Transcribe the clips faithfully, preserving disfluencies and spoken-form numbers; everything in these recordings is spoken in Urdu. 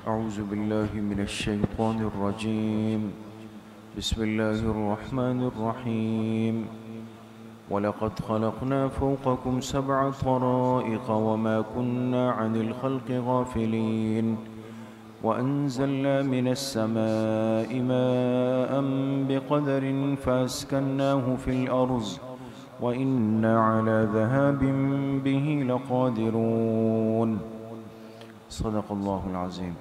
أعوذ بالله من الشيطان الرجيم بسم الله الرحمن الرحيم وَلَقَدْ خَلَقْنَا فَوْقَكُمْ سَبْعَ طَرَائِقَ وَمَا كُنَّا عَنِ الْخَلْقِ غَافِلِينَ وَأَنزَلْنَا مِنَ السَّمَاءِ مَاءً بِقَدَرٍ فَأَسْكَنَّاهُ فِي الْأَرْضِ وَإِنَّا عَلَى ذَهَابٍ بِهِ لَقَادِرُونَ صدق اللہ العظیم۔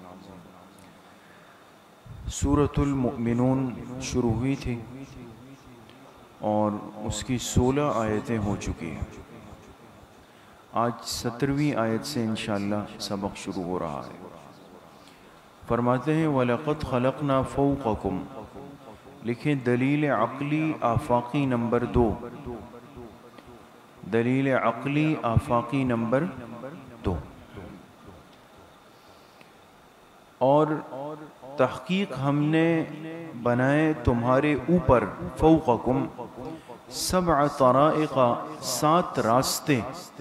سورۃ المؤمنون شروع ہوئی تھی اور اس کی سولہ آیتیں ہو چکی ہیں۔ آج سترویں آیت سے انشاءاللہ سبق شروع ہو رہا ہے۔ فرماتے ہیں وَلَقَدْ خَلَقْنَا فَوْقَكُمْ، لکھیں دلیل عقلی آفاقی نمبر دو، دلیل عقلی آفاقی نمبر دو، اور تحقیق ہم نے بنائے تمہارے اوپر فوقکم سبع طرائق، سات راستے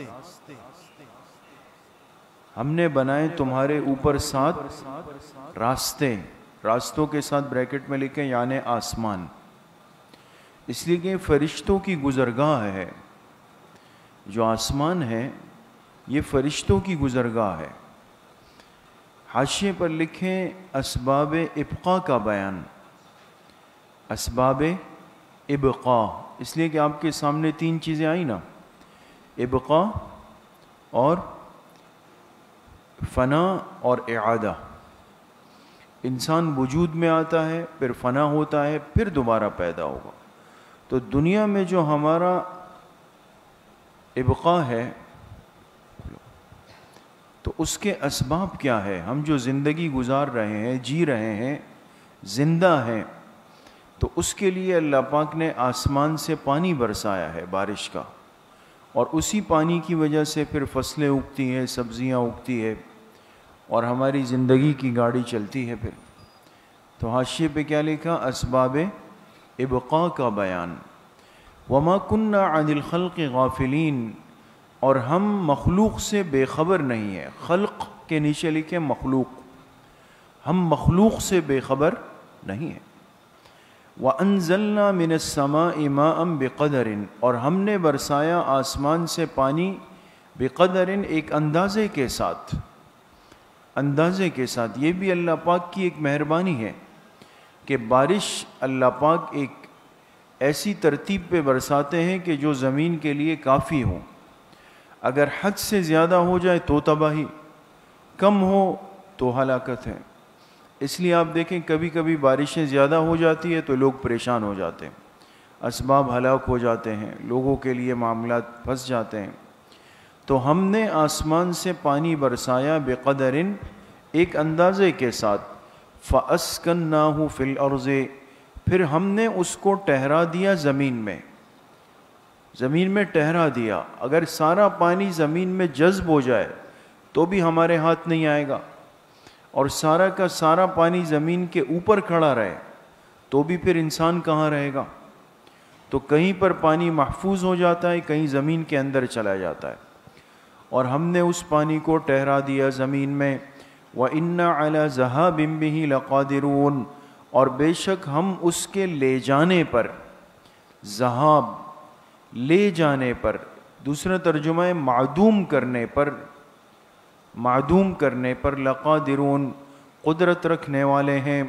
ہم نے بنائے تمہارے اوپر، سات راستے، راستوں کے ساتھ بریکٹ میں لکھیں یعنی آسمان، اس لیے کہ فرشتوں کی گزرگاہ ہے۔ جو آسمان ہے یہ فرشتوں کی گزرگاہ ہے۔ حاشیے پر لکھیں اسباب ابقاء کا بیان، اسباب ابقاء، اس لیے کہ آپ کے سامنے تین چیزیں آئیں نا، ابقاء اور فنا اور اعادہ۔ انسان وجود میں آتا ہے، پھر فنا ہوتا ہے، پھر دوبارہ پیدا ہوگا۔ تو دنیا میں جو ہمارا ابقاء ہے تو اس کے اسباب کیا ہے؟ ہم جو زندگی گزار رہے ہیں، جی رہے ہیں، زندہ ہیں، تو اس کے لیے اللہ پاک نے آسمان سے پانی برسایا ہے، بارش کا، اور اسی پانی کی وجہ سے پھر فصلیں اگتی ہیں، سبزیاں اگتی ہے، اور ہماری زندگی کی گاڑی چلتی ہے۔ پھر تو حاشیے پہ کیا لکھا؟ اسباب ابقاء کا بیان۔ وَمَا كُنَّا عَنِ الْخَلْقِ غَافِلِينَ، اور ہم مخلوق سے بے خبر نہیں ہیں۔ خلق کے نیچے لکھیں مخلوق، ہم مخلوق سے بے خبر نہیں ہیں۔ وَأَنزَلْنَا مِنَ السَّمَاءِ مَاءً بِقَدَرٍ، اور ہم نے برسایا آسمان سے پانی، بقدر، ایک اندازے کے ساتھ، اندازے کے ساتھ۔ یہ بھی اللہ پاک کی ایک مہربانی ہے کہ بارش اللہ پاک ایک ایسی ترتیب پہ برساتے ہیں کہ جو زمین کے لیے کافی ہو۔ اگر حد سے زیادہ ہو جائے تو تباہی، کم ہو تو ہلاکت ہے۔ اس لیے آپ دیکھیں کبھی کبھی بارشیں زیادہ ہو جاتی ہے تو لوگ پریشان ہو جاتے ہیں، اسباب ہلاک ہو جاتے ہیں، لوگوں کے لیے معاملات پھنس جاتے ہیں۔ تو ہم نے آسمان سے پانی برسایا بقدر، ایک اندازے کے ساتھ، فَأَسْكَنَّاهُ فِي الْأَرْضِ، پھر ہم نے اس کو ٹھہرا دیا زمین میں، زمین میں ٹھہرا دیا۔ اگر سارا پانی زمین میں جذب ہو جائے تو بھی ہمارے ہاتھ نہیں آئے گا، اور سارا کا سارا پانی زمین کے اوپر کھڑا رہے تو بھی پھر انسان کہاں رہے گا؟ تو کہیں پر پانی محفوظ ہو جاتا ہے، کہیں زمین کے اندر چلا جاتا ہے، اور ہم نے اس پانی کو ٹھہرا دیا زمین میں۔ وَإِنَّا عَلَى ذَهَابٍ بِهِ لَقَادِرُونَ، اور بے شک ہم اس کے لے جانے پر، ذہاب لے جانے پر، دوسرا ترجمہ ہے معدوم کرنے پر، معدوم کرنے پر، لقادرون، قدرت رکھنے والے ہیں۔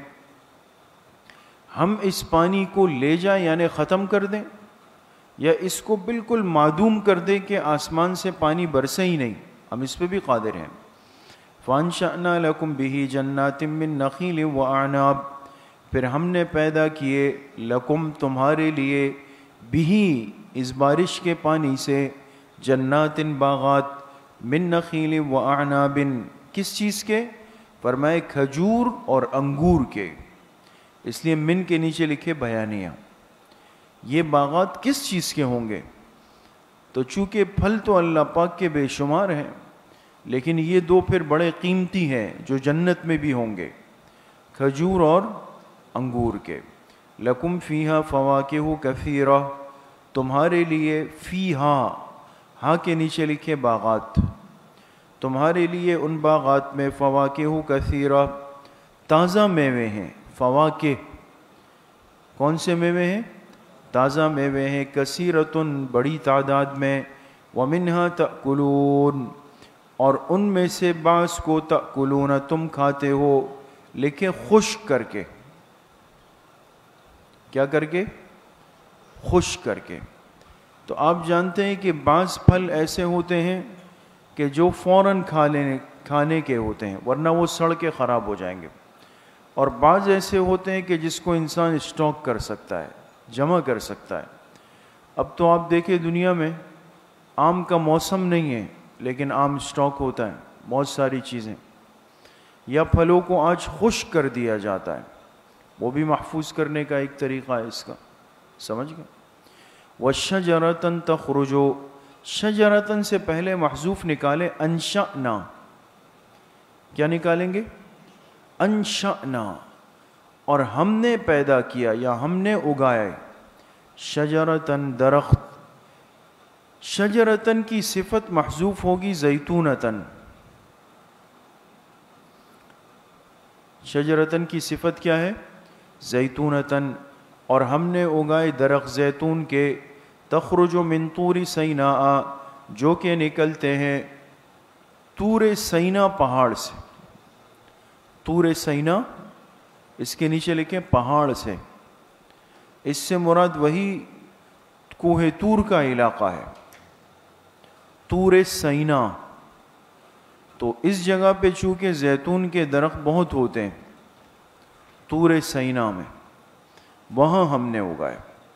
ہم اس پانی کو لے جائیں یعنی ختم کر دیں، یا اس کو بالکل معدوم کر دیں کہ آسمان سے پانی برسے ہی نہیں، ہم اس پہ بھی قادر ہیں۔ فَأَنشَأْنَا لَكُمْ بِهِ جَنَّاتٍ مِّن نَخِيلٍ وَأَعْنَابٍ، پھر ہم نے پیدا کیے لکم تمہارے لیے، بھی اس بارش کے پانی سے، جنات باغات، من نخیل و اعناب، کس چیز کے؟ فرمائے کھجور اور انگور کے، اس لیے من کے نیچے لکھے بیانیہ۔ یہ باغات کس چیز کے ہوں گے؟ تو چونکہ پھل تو اللہ پاک کے بے شمار ہیں، لیکن یہ دو پھر بڑے قیمتی ہیں جو جنت میں بھی ہوں گے، کھجور اور انگور کے۔ لکم فیہا فواکہ کثیرہ، تمہارے لیے، فیہا، ہاں کے نیچے لکھے باغات، تمہارے لیے ان باغات میں، فواکہ کثیرہ، تازہ میوے ہیں، فواکہ، کون سے میوے ہیں؟ تازہ میوے ہیں، کثیرتن، بڑی تعداد میں، ومنہا تأکلون، اور ان میں سے بعض کو تأکلون تم کھاتے ہو، لیکن خشک کر کے. کیا کر کے؟ خشک کر کے. تو آپ جانتے ہیں کہ بعض پھل ایسے ہوتے ہیں کہ جو فوراً کھا لینے کھانے کے ہوتے ہیں، ورنہ وہ سڑ کے خراب ہو جائیں گے، اور بعض ایسے ہوتے ہیں کہ جس کو انسان اسٹاک کر سکتا ہے، جمع کر سکتا ہے. اب تو آپ دیکھیں دنیا میں آم کا موسم نہیں ہے لیکن آم اسٹاک ہوتا ہے، بہت ساری چیزیں، یا پھلوں کو آج خشک کر دیا جاتا ہے، وہ بھی محفوظ کرنے کا ایک طریقہ ہے اس کا. سمجھ گئے؟ وَالشَّجَرَةً تَخْرُجُ، شجرتن سے پہلے محذوف نکالے، انشأنا. کیا نکالیں گے؟ انشأنا، اور ہم نے پیدا کیا یا ہم نے اگائے، شجرتن، درخت. شجرتن کی صفت محذوف ہوگی زیتونتن. شجرتن کی صفت کیا ہے؟ زیتونتن، اور ہم نے اگائے درخت زیتون کے، تخرج من طور سیناء، جو کہ نکلتے ہیں طور سینا پہاڑ سے. طور سینا، اس کے نیچے لکھیں پہاڑ سے. اس سے مراد وہی کوہ طور کا علاقہ ہے، طور سینا. تو اس جگہ پہ چونکہ زیتون کے درخت بہت ہوتے ہیں، طور سینا میں، وہاں ہم نے اگائے.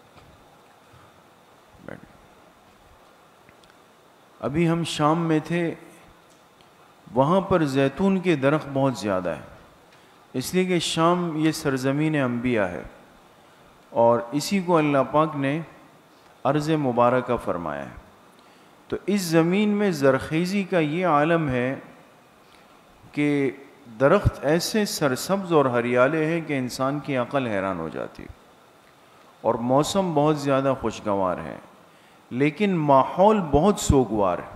ابھی ہم شام میں تھے، وہاں پر زیتون کے درخت بہت زیادہ ہیں، اس لیے کہ شام یہ سرزمین انبیاء ہے، اور اسی کو اللہ پاک نے ارض مبارکہ فرمایا ہے. تو اس زمین میں زرخیزی کا یہ عالم ہے کہ درخت ایسے سرسبز اور ہریالے ہیں کہ انسان کی عقل حیران ہو جاتی، اور موسم بہت زیادہ خوشگوار ہے، لیکن ماحول بہت سوگوار ہے.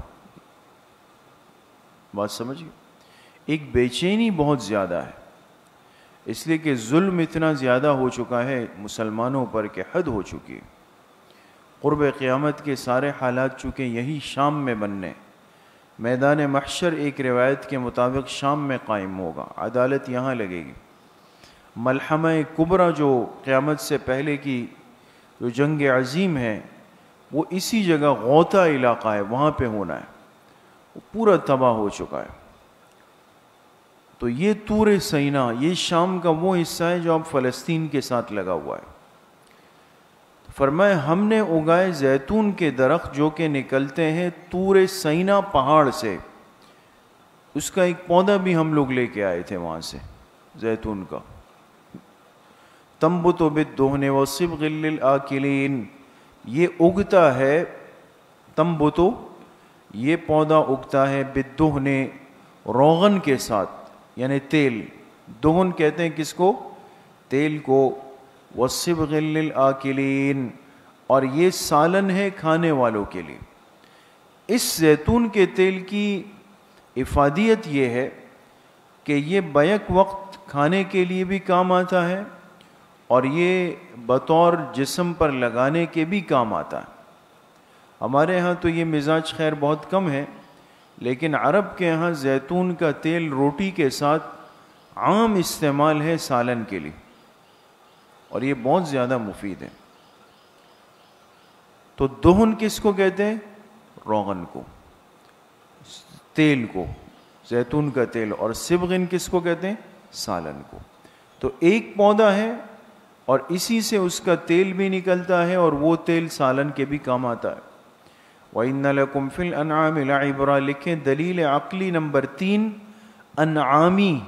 بات سمجھ گئے؟ ایک بے چینی بہت زیادہ ہے، اس لیے کہ ظلم اتنا زیادہ ہو چکا ہے مسلمانوں پر کہ حد ہو چکی ہے. قرب قیامت کے سارے حالات چونکہ یہی شام میں بننے، میدان محشر ایک روایت کے مطابق شام میں قائم ہوگا، عدالت یہاں لگے گی. ملحمہ کبریٰ جو قیامت سے پہلے کی جو جنگ عظیم ہے، وہ اسی جگہ غوطہ علاقہ ہے، وہاں پہ ہونا ہے. وہ پورا تباہ ہو چکا ہے. تو یہ طور سینا، یہ شام کا وہ حصہ ہے جو اب فلسطین کے ساتھ لگا ہوا ہے. فرمائے ہم نے اگائے زیتون کے درخت جو کہ نکلتے ہیں طور سینا پہاڑ سے. اس کا ایک پودا بھی ہم لوگ لے کے آئے تھے وہاں سے، زیتون کا. تنبت بالدہن وصبغ للآکلین، یہ اگتا ہے، تنبت، یہ پودا اگتا ہے، بالدہن، روغن کے ساتھ، یعنی تیل. دہن کہتے ہیں کس کو؟ تیل کو. وصبغ للآکلین، اور یہ سالن ہے کھانے والوں کے لیے. اس زیتون کے تیل کی افادیت یہ ہے کہ یہ بیک وقت کھانے کے لیے بھی کام آتا ہے، اور یہ بطور جسم پر لگانے کے بھی کام آتا ہے. ہمارے ہاں تو یہ مزاج خیر بہت کم ہے، لیکن عرب کے ہاں زیتون کا تیل روٹی کے ساتھ عام استعمال ہے سالن کے لیے، اور یہ بہت زیادہ مفید ہے. تو دہن کس کو کہتے ہیں؟ روغن کو، تیل کو، زیتون کا تیل. اور صبغن کس کو کہتے ہیں؟ سالن کو. تو ایک پودا ہے اور اسی سے اس کا تیل بھی نکلتا ہے، اور وہ تیل سالن کے بھی کام آتا ہے. وَإِنَّ لَكُمْ فِي الْأَنْعَامِ لَعِبْرَةً، لکھیں دلیل عقلی نمبر تین، انعامی.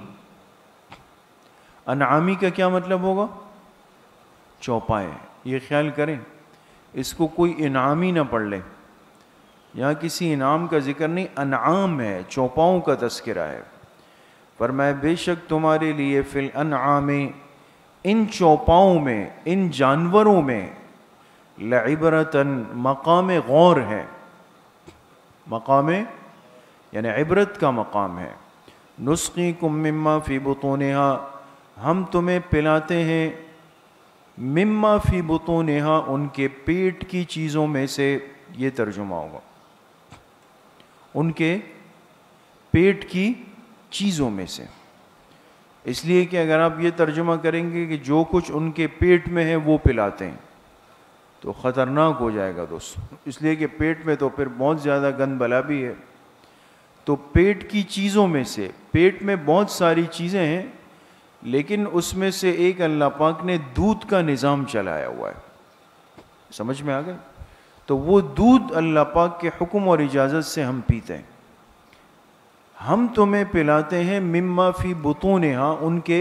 انعامی کا کیا مطلب ہوگا؟ چوپائے. یہ خیال کریں اس کو کوئی انعامی نہ پڑھ لے، یہاں کسی انعام کا ذکر نہیں، انعام ہے، چوپاؤں کا تذکرہ ہے. فرمایا بے شک تمہارے لیے فی الانعام، ان چوپاؤں میں، ان جانوروں میں، لعبرتن، مقام غور ہے. مقام یعنی عبرت کا مقام ہے. نسقیکم مما فی بطونہا، ہم تمہیں پلاتے ہیں مما فی بطونہا ان کے پیٹ کی چیزوں میں سے، یہ ترجمہ ہوگا، ان کے پیٹ کی چیزوں میں سے، اس لیے کہ اگر آپ یہ ترجمہ کریں گے کہ جو کچھ ان کے پیٹ میں ہے وہ پلاتے ہیں تو خطرناک ہو جائے گا دوستو، اس لیے کہ پیٹ میں تو پھر بہت زیادہ گند بلا بھی ہے۔ تو پیٹ کی چیزوں میں سے، پیٹ میں بہت ساری چیزیں ہیں لیکن اس میں سے ایک اللہ پاک نے دودھ کا نظام چلایا ہوا ہے، سمجھ میں آ گئے؟ تو وہ دودھ اللہ پاک کے حکم اور اجازت سے ہم پیتے ہیں۔ ہم تمہیں پلاتے ہیں مما فی بطونہا ان کے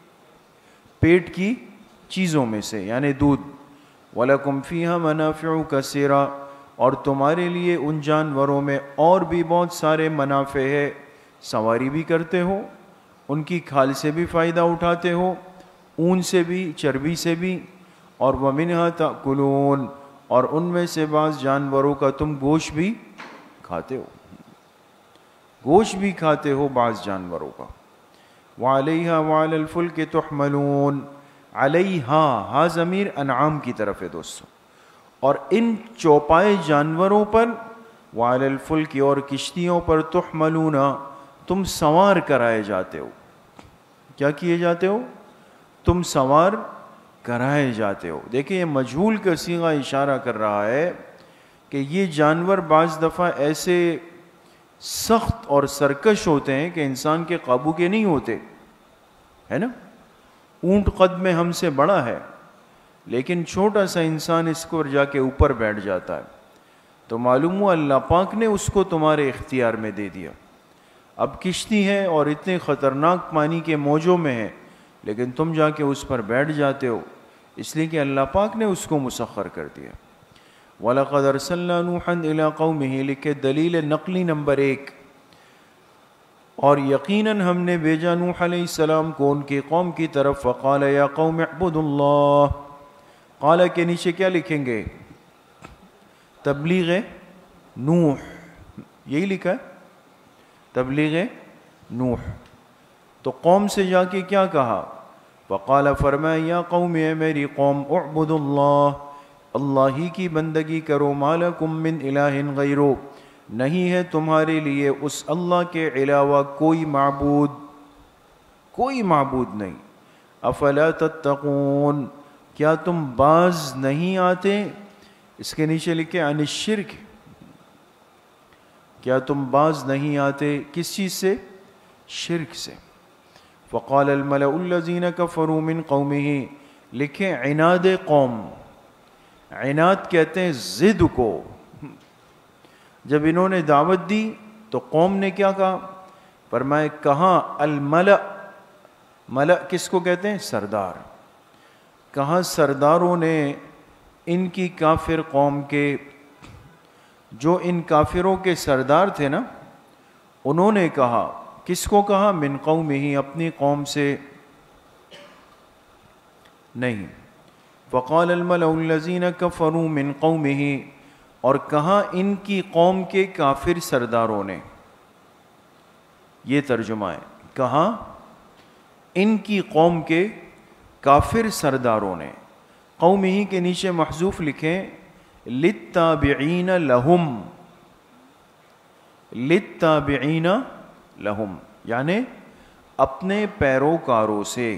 پیٹ کی چیزوں میں سے، یعنی دودھ، وَلَكُمْ فِيهَا مَنَافِعُ كَثِيرًا، اور تمہارے لیے ان جانوروں میں اور بھی بہت سارے منافع ہے، سواری بھی کرتے ہو، ان کی کھال سے بھی فائدہ اٹھاتے ہو، اون سے بھی، چربی سے بھی، اور وَمِنْهَا تَأْكُلُونَ، اور ان میں سے بعض جانوروں کا تم گوشت بھی کھاتے ہو، گوشت بھی کھاتے ہو بعض جانوروں کا۔ وَعَلَيْهَا وَعَلَى الْفُلْكِ تُحْمَلُونَ، علیہا، ہا ضمیر انعام کی طرف ہے دوستو، اور ان چوپائے جانوروں پر، وعلی الفلک، اور کشتیوں پر، تحملون، تم سوار کرائے جاتے ہو۔ کیا کیے جاتے ہو؟ تم سوار کرائے جاتے ہو۔ دیکھیں یہ مجہول کا صیغہ اشارہ کر رہا ہے کہ یہ جانور بعض دفعہ ایسے سخت اور سرکش ہوتے ہیں کہ انسان کے قابو کے نہیں ہوتے، ہے نا؟ اونٹ قد میں ہم سے بڑا ہے لیکن چھوٹا سا انسان اس کو جا کے اوپر بیٹھ جاتا ہے، تو معلوم ہوا اللہ پاک نے اس کو تمہارے اختیار میں دے دیا۔ اب کشتی ہے اور اتنے خطرناک پانی کے موجوں میں ہے لیکن تم جا کے اس پر بیٹھ جاتے ہو، اس لیے کہ اللہ پاک نے اس کو مسخر کر دیا۔ وَلَقَدْ أَرْسَلْنَا نُوحًا إِلَىٰ قَوْمِهِ، لکھے دلیل نقلی نمبر ایک، اور یقیناً ہم نے بھیجا نوح علیہ السلام کو ان کی قوم کی طرف، فقال یا قوم اعبدوا اللہ، قال کے نیچے کیا لکھیں گے؟ تبلیغ نوح، یہی لکھا ہے، تبلیغ نوح۔ تو قوم سے جا کے کیا کہا؟ فقال، فرمایا، یا قوم، اے میری قوم، اعبدوا اللہ، اللہ ہی کی بندگی کرو، ما لکم من الہ غیرہ، نہیں ہے تمہارے لیے اس اللہ کے علاوہ کوئی معبود، کوئی معبود نہیں۔ افلا تتقون، کیا تم باز نہیں آتے؟ اس کے نیچے لکھے عن الشرک، کیا تم باز نہیں آتے کس چیز سے؟ شرک سے۔ فقال الملأ الذین کفروا من قومہ، لکھے عناد قوم، عناد کہتے ہیں ضد کو۔ جب انہوں نے دعوت دی تو قوم نے کیا کہا؟ فرمائے کہاں الملأ، ملأ کس کو کہتے ہیں؟ سردار۔ کہاں سرداروں نے ان کی کافر قوم کے، جو ان کافروں کے سردار تھے نا، انہوں نے کہا، کس کو کہا؟ من قومہ، اپنی قوم سے نہیں۔ فقال الملأ الذین کفروا من قومہ، اور کہاں ان کی قوم کے کافر سرداروں نے، یہ ترجمہ ہے، کہاں ان کی قوم کے کافر سرداروں نے، قوم ہی کے نیچے محذوف لکھیں للتابعین لہم، للتابعین لہم، یعنی اپنے پیروکاروں سے،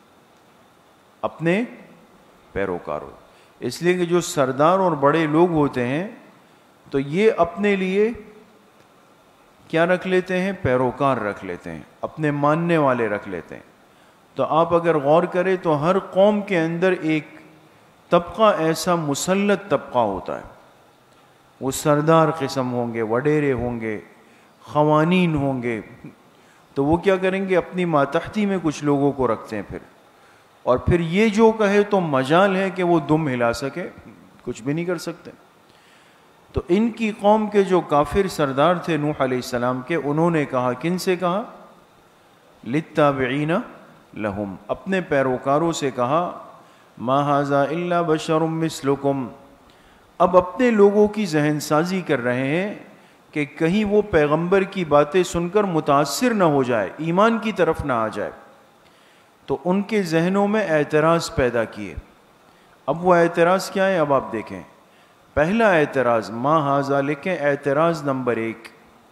اپنے پیروکاروں، اس لیے کہ جو سردار اور بڑے لوگ ہوتے ہیں تو یہ اپنے لیے کیا رکھ لیتے ہیں؟ پیروکار رکھ لیتے ہیں، اپنے ماننے والے رکھ لیتے ہیں۔ تو آپ اگر غور کریں تو ہر قوم کے اندر ایک طبقہ ایسا مسلط طبقہ ہوتا ہے، وہ سردار قسم ہوں گے، وڈیرے ہوں گے، خوانین ہوں گے، تو وہ کیا کریں گے؟ اپنی ماتحتی میں کچھ لوگوں کو رکھتے ہیں پھر، اور پھر یہ جو کہے تو مجال ہے کہ وہ دم ہلا سکے، کچھ بھی نہیں کر سکتے۔ تو ان کی قوم کے جو کافر سردار تھے نوح علیہ السلام کے، انہوں نے کہا، کن سے کہا؟ للتابعین لہم، اپنے پیروکاروں سے کہا، ما ھذا الا بشر مثلکم، اب اپنے لوگوں کی ذہن سازی کر رہے ہیں کہ کہیں وہ پیغمبر کی باتیں سن کر متاثر نہ ہو جائے، ایمان کی طرف نہ آ جائے، تو ان کے ذہنوں میں اعتراض پیدا کیے. اب وہ اعتراض کیا ہے اب آپ دیکھیں. پہلا اعتراض ما ھذا لکھیں اعتراض نمبر ایک.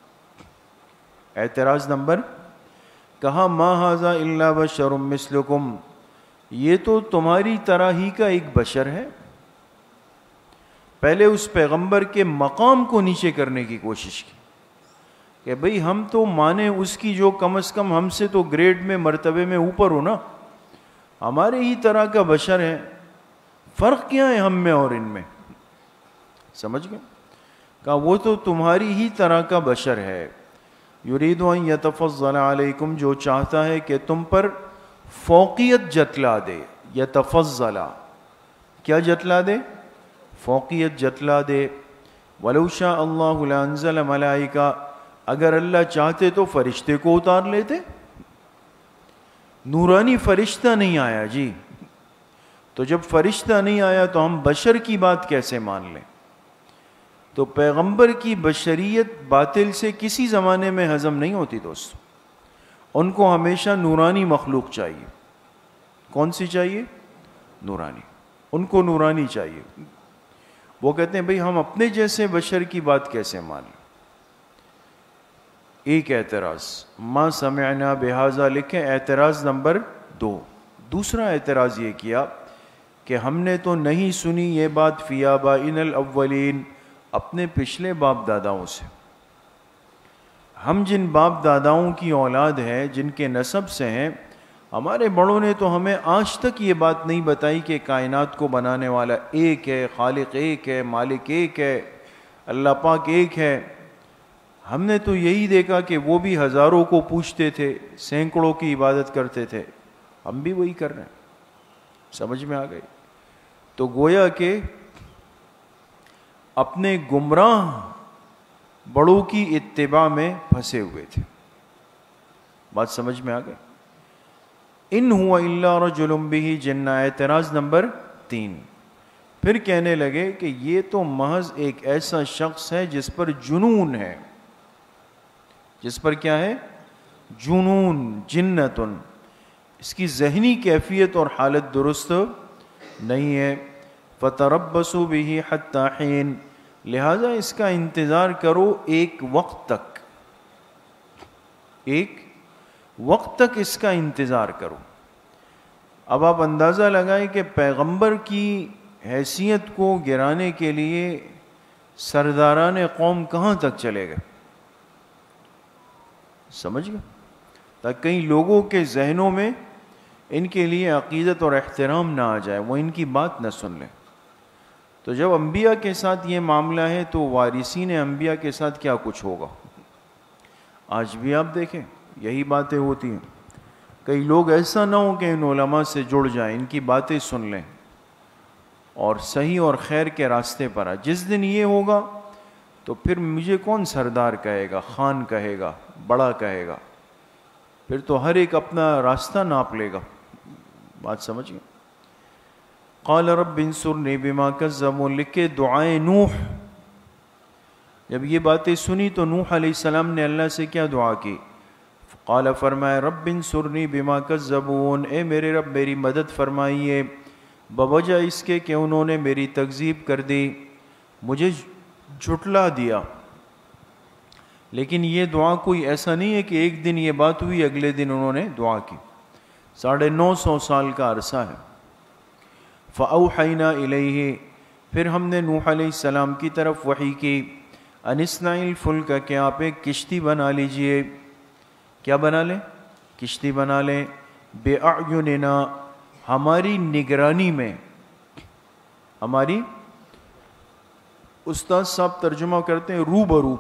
اعتراض نمبر کہا ما ھذا الا بشر مثلکم، یہ تو تمہاری طرح ہی کا ایک بشر ہے. پہلے اس پیغمبر کے مقام کو نیچے کرنے کی کوشش کی کہ بھئی ہم تو مانیں اس کی جو کم از کم ہم سے تو گریڈ میں مرتبے میں اوپر ہو نا، ہمارے ہی طرح کا بشر ہے، فرق کیا ہے ہم میں اور ان میں. سمجھ گئے؟ کہا وہ تو تمہاری ہی طرح کا بشر ہے. یرید ان یتفضل علیکم، جو چاہتا ہے کہ تم پر فوقیت جتلا دے. یتفضل کیا جتلا دے؟ فوقیت جتلا دے. ولو شاء اللہ لانزل ملائکہ، اگر اللہ چاہتے تو فرشتے کو اتار لیتے. نورانی فرشتہ نہیں آیا جی، تو جب فرشتہ نہیں آیا تو ہم بشر کی بات کیسے مان لیں؟ تو پیغمبر کی بشریت باطل سے کسی زمانے میں ہضم نہیں ہوتی دوست. ان کو ہمیشہ نورانی مخلوق چاہیے. کون سی چاہیے؟ نورانی. ان کو نورانی چاہیے. وہ کہتے ہیں بھئی ہم اپنے جیسے بشر کی بات کیسے مان لیں؟ ایک اعتراض ما سمعنا بہذا لکھیں اعتراض نمبر دو. دوسرا اعتراض یہ کیا کہ ہم نے تو نہیں سنی یہ بات فی آبائنا الاولین، اپنے پچھلے باپ داداؤں سے. ہم جن باپ داداؤں کی اولاد ہے، جن کے نسب سے ہیں، ہمارے بڑوں نے تو ہمیں آج تک یہ بات نہیں بتائی کہ کائنات کو بنانے والا ایک ہے، خالق ایک ہے، مالک ایک ہے، اللہ پاک ایک ہے. ہم نے تو یہی دیکھا کہ وہ بھی ہزاروں کو پوچھتے تھے، سینکڑوں کی عبادت کرتے تھے، ہم بھی وہی کر رہے ہیں. سمجھ میں آ گئی؟ تو گویا کہ اپنے گمراہ بڑوں کی اتباع میں پھنسے ہوئے تھے. بات سمجھ میں آ گئی؟ ان ہوا الا رجل بہ جنہ اعتراض نمبر تین. پھر کہنے لگے کہ یہ تو محض ایک ایسا شخص ہے جس پر جنون ہے. جس پر کیا ہے؟ جنون، جنتن. اس کی ذہنی کیفیت اور حالت درست نہیں ہے. فتربصوا به حتى حين، لہذا اس کا انتظار کرو ایک وقت تک. ایک وقت تک اس کا انتظار کرو. اب آپ اندازہ لگائیں کہ پیغمبر کی حیثیت کو گرانے کے لیے سرداران قوم کہاں تک چلے گئے. سمجھ گئے؟ تاکہ کئی لوگوں کے ذہنوں میں ان کے لیے عقیدت اور احترام نہ آ جائے، وہ ان کی بات نہ سن لیں. تو جب انبیاء کے ساتھ یہ معاملہ ہے تو وارثین انبیاء کے ساتھ کیا کچھ ہوگا. آج بھی آپ دیکھیں یہی باتیں ہوتی ہیں. کئی لوگ ایسا نہ ہو کہ ان علماء سے جڑ جائیں، ان کی باتیں سن لیں اور صحیح اور خیر کے راستے پر آ. جس دن یہ ہوگا تو پھر مجھے کون سردار کہے گا، خان کہے گا، بڑا کہے گا. پھر تو ہر ایک اپنا راستہ ناپ لے گا. بات سمجھ گئے؟ قال رب انصرنی بما کذبون لکھے دعائیں نوح. جب یہ باتیں سنی تو نوح علیہ السلام نے اللہ سے کیا دعا کی؟ قال فرمائے رب انصرنی بما کذبون، اے میرے رب میری مدد فرمائیے بوجہ اس کے کہ انہوں نے میری تکذیب کر دی، مجھے جھٹلا دیا. لیکن یہ دعا کوئی ایسا نہیں ہے کہ ایک دن یہ بات ہوئی اگلے دن انہوں نے دعا کی. ساڑھے نو سو سال کا عرصہ ہے. فَأَوْحَيْنَا إِلَيْهِ، پھر ہم نے نوح علیہ السلام کی طرف وحی کی، أَنِ اصْنَعِ الْفُلْكَ کہ آپ ایک کشتی بنا لیجئے. کیا بنا لیں؟ کشتی بنا لیں. بِأَعْيُنِنَا ہماری نگرانی میں. ہماری استاد صاحب ترجمہ کرتے ہیں روبرو،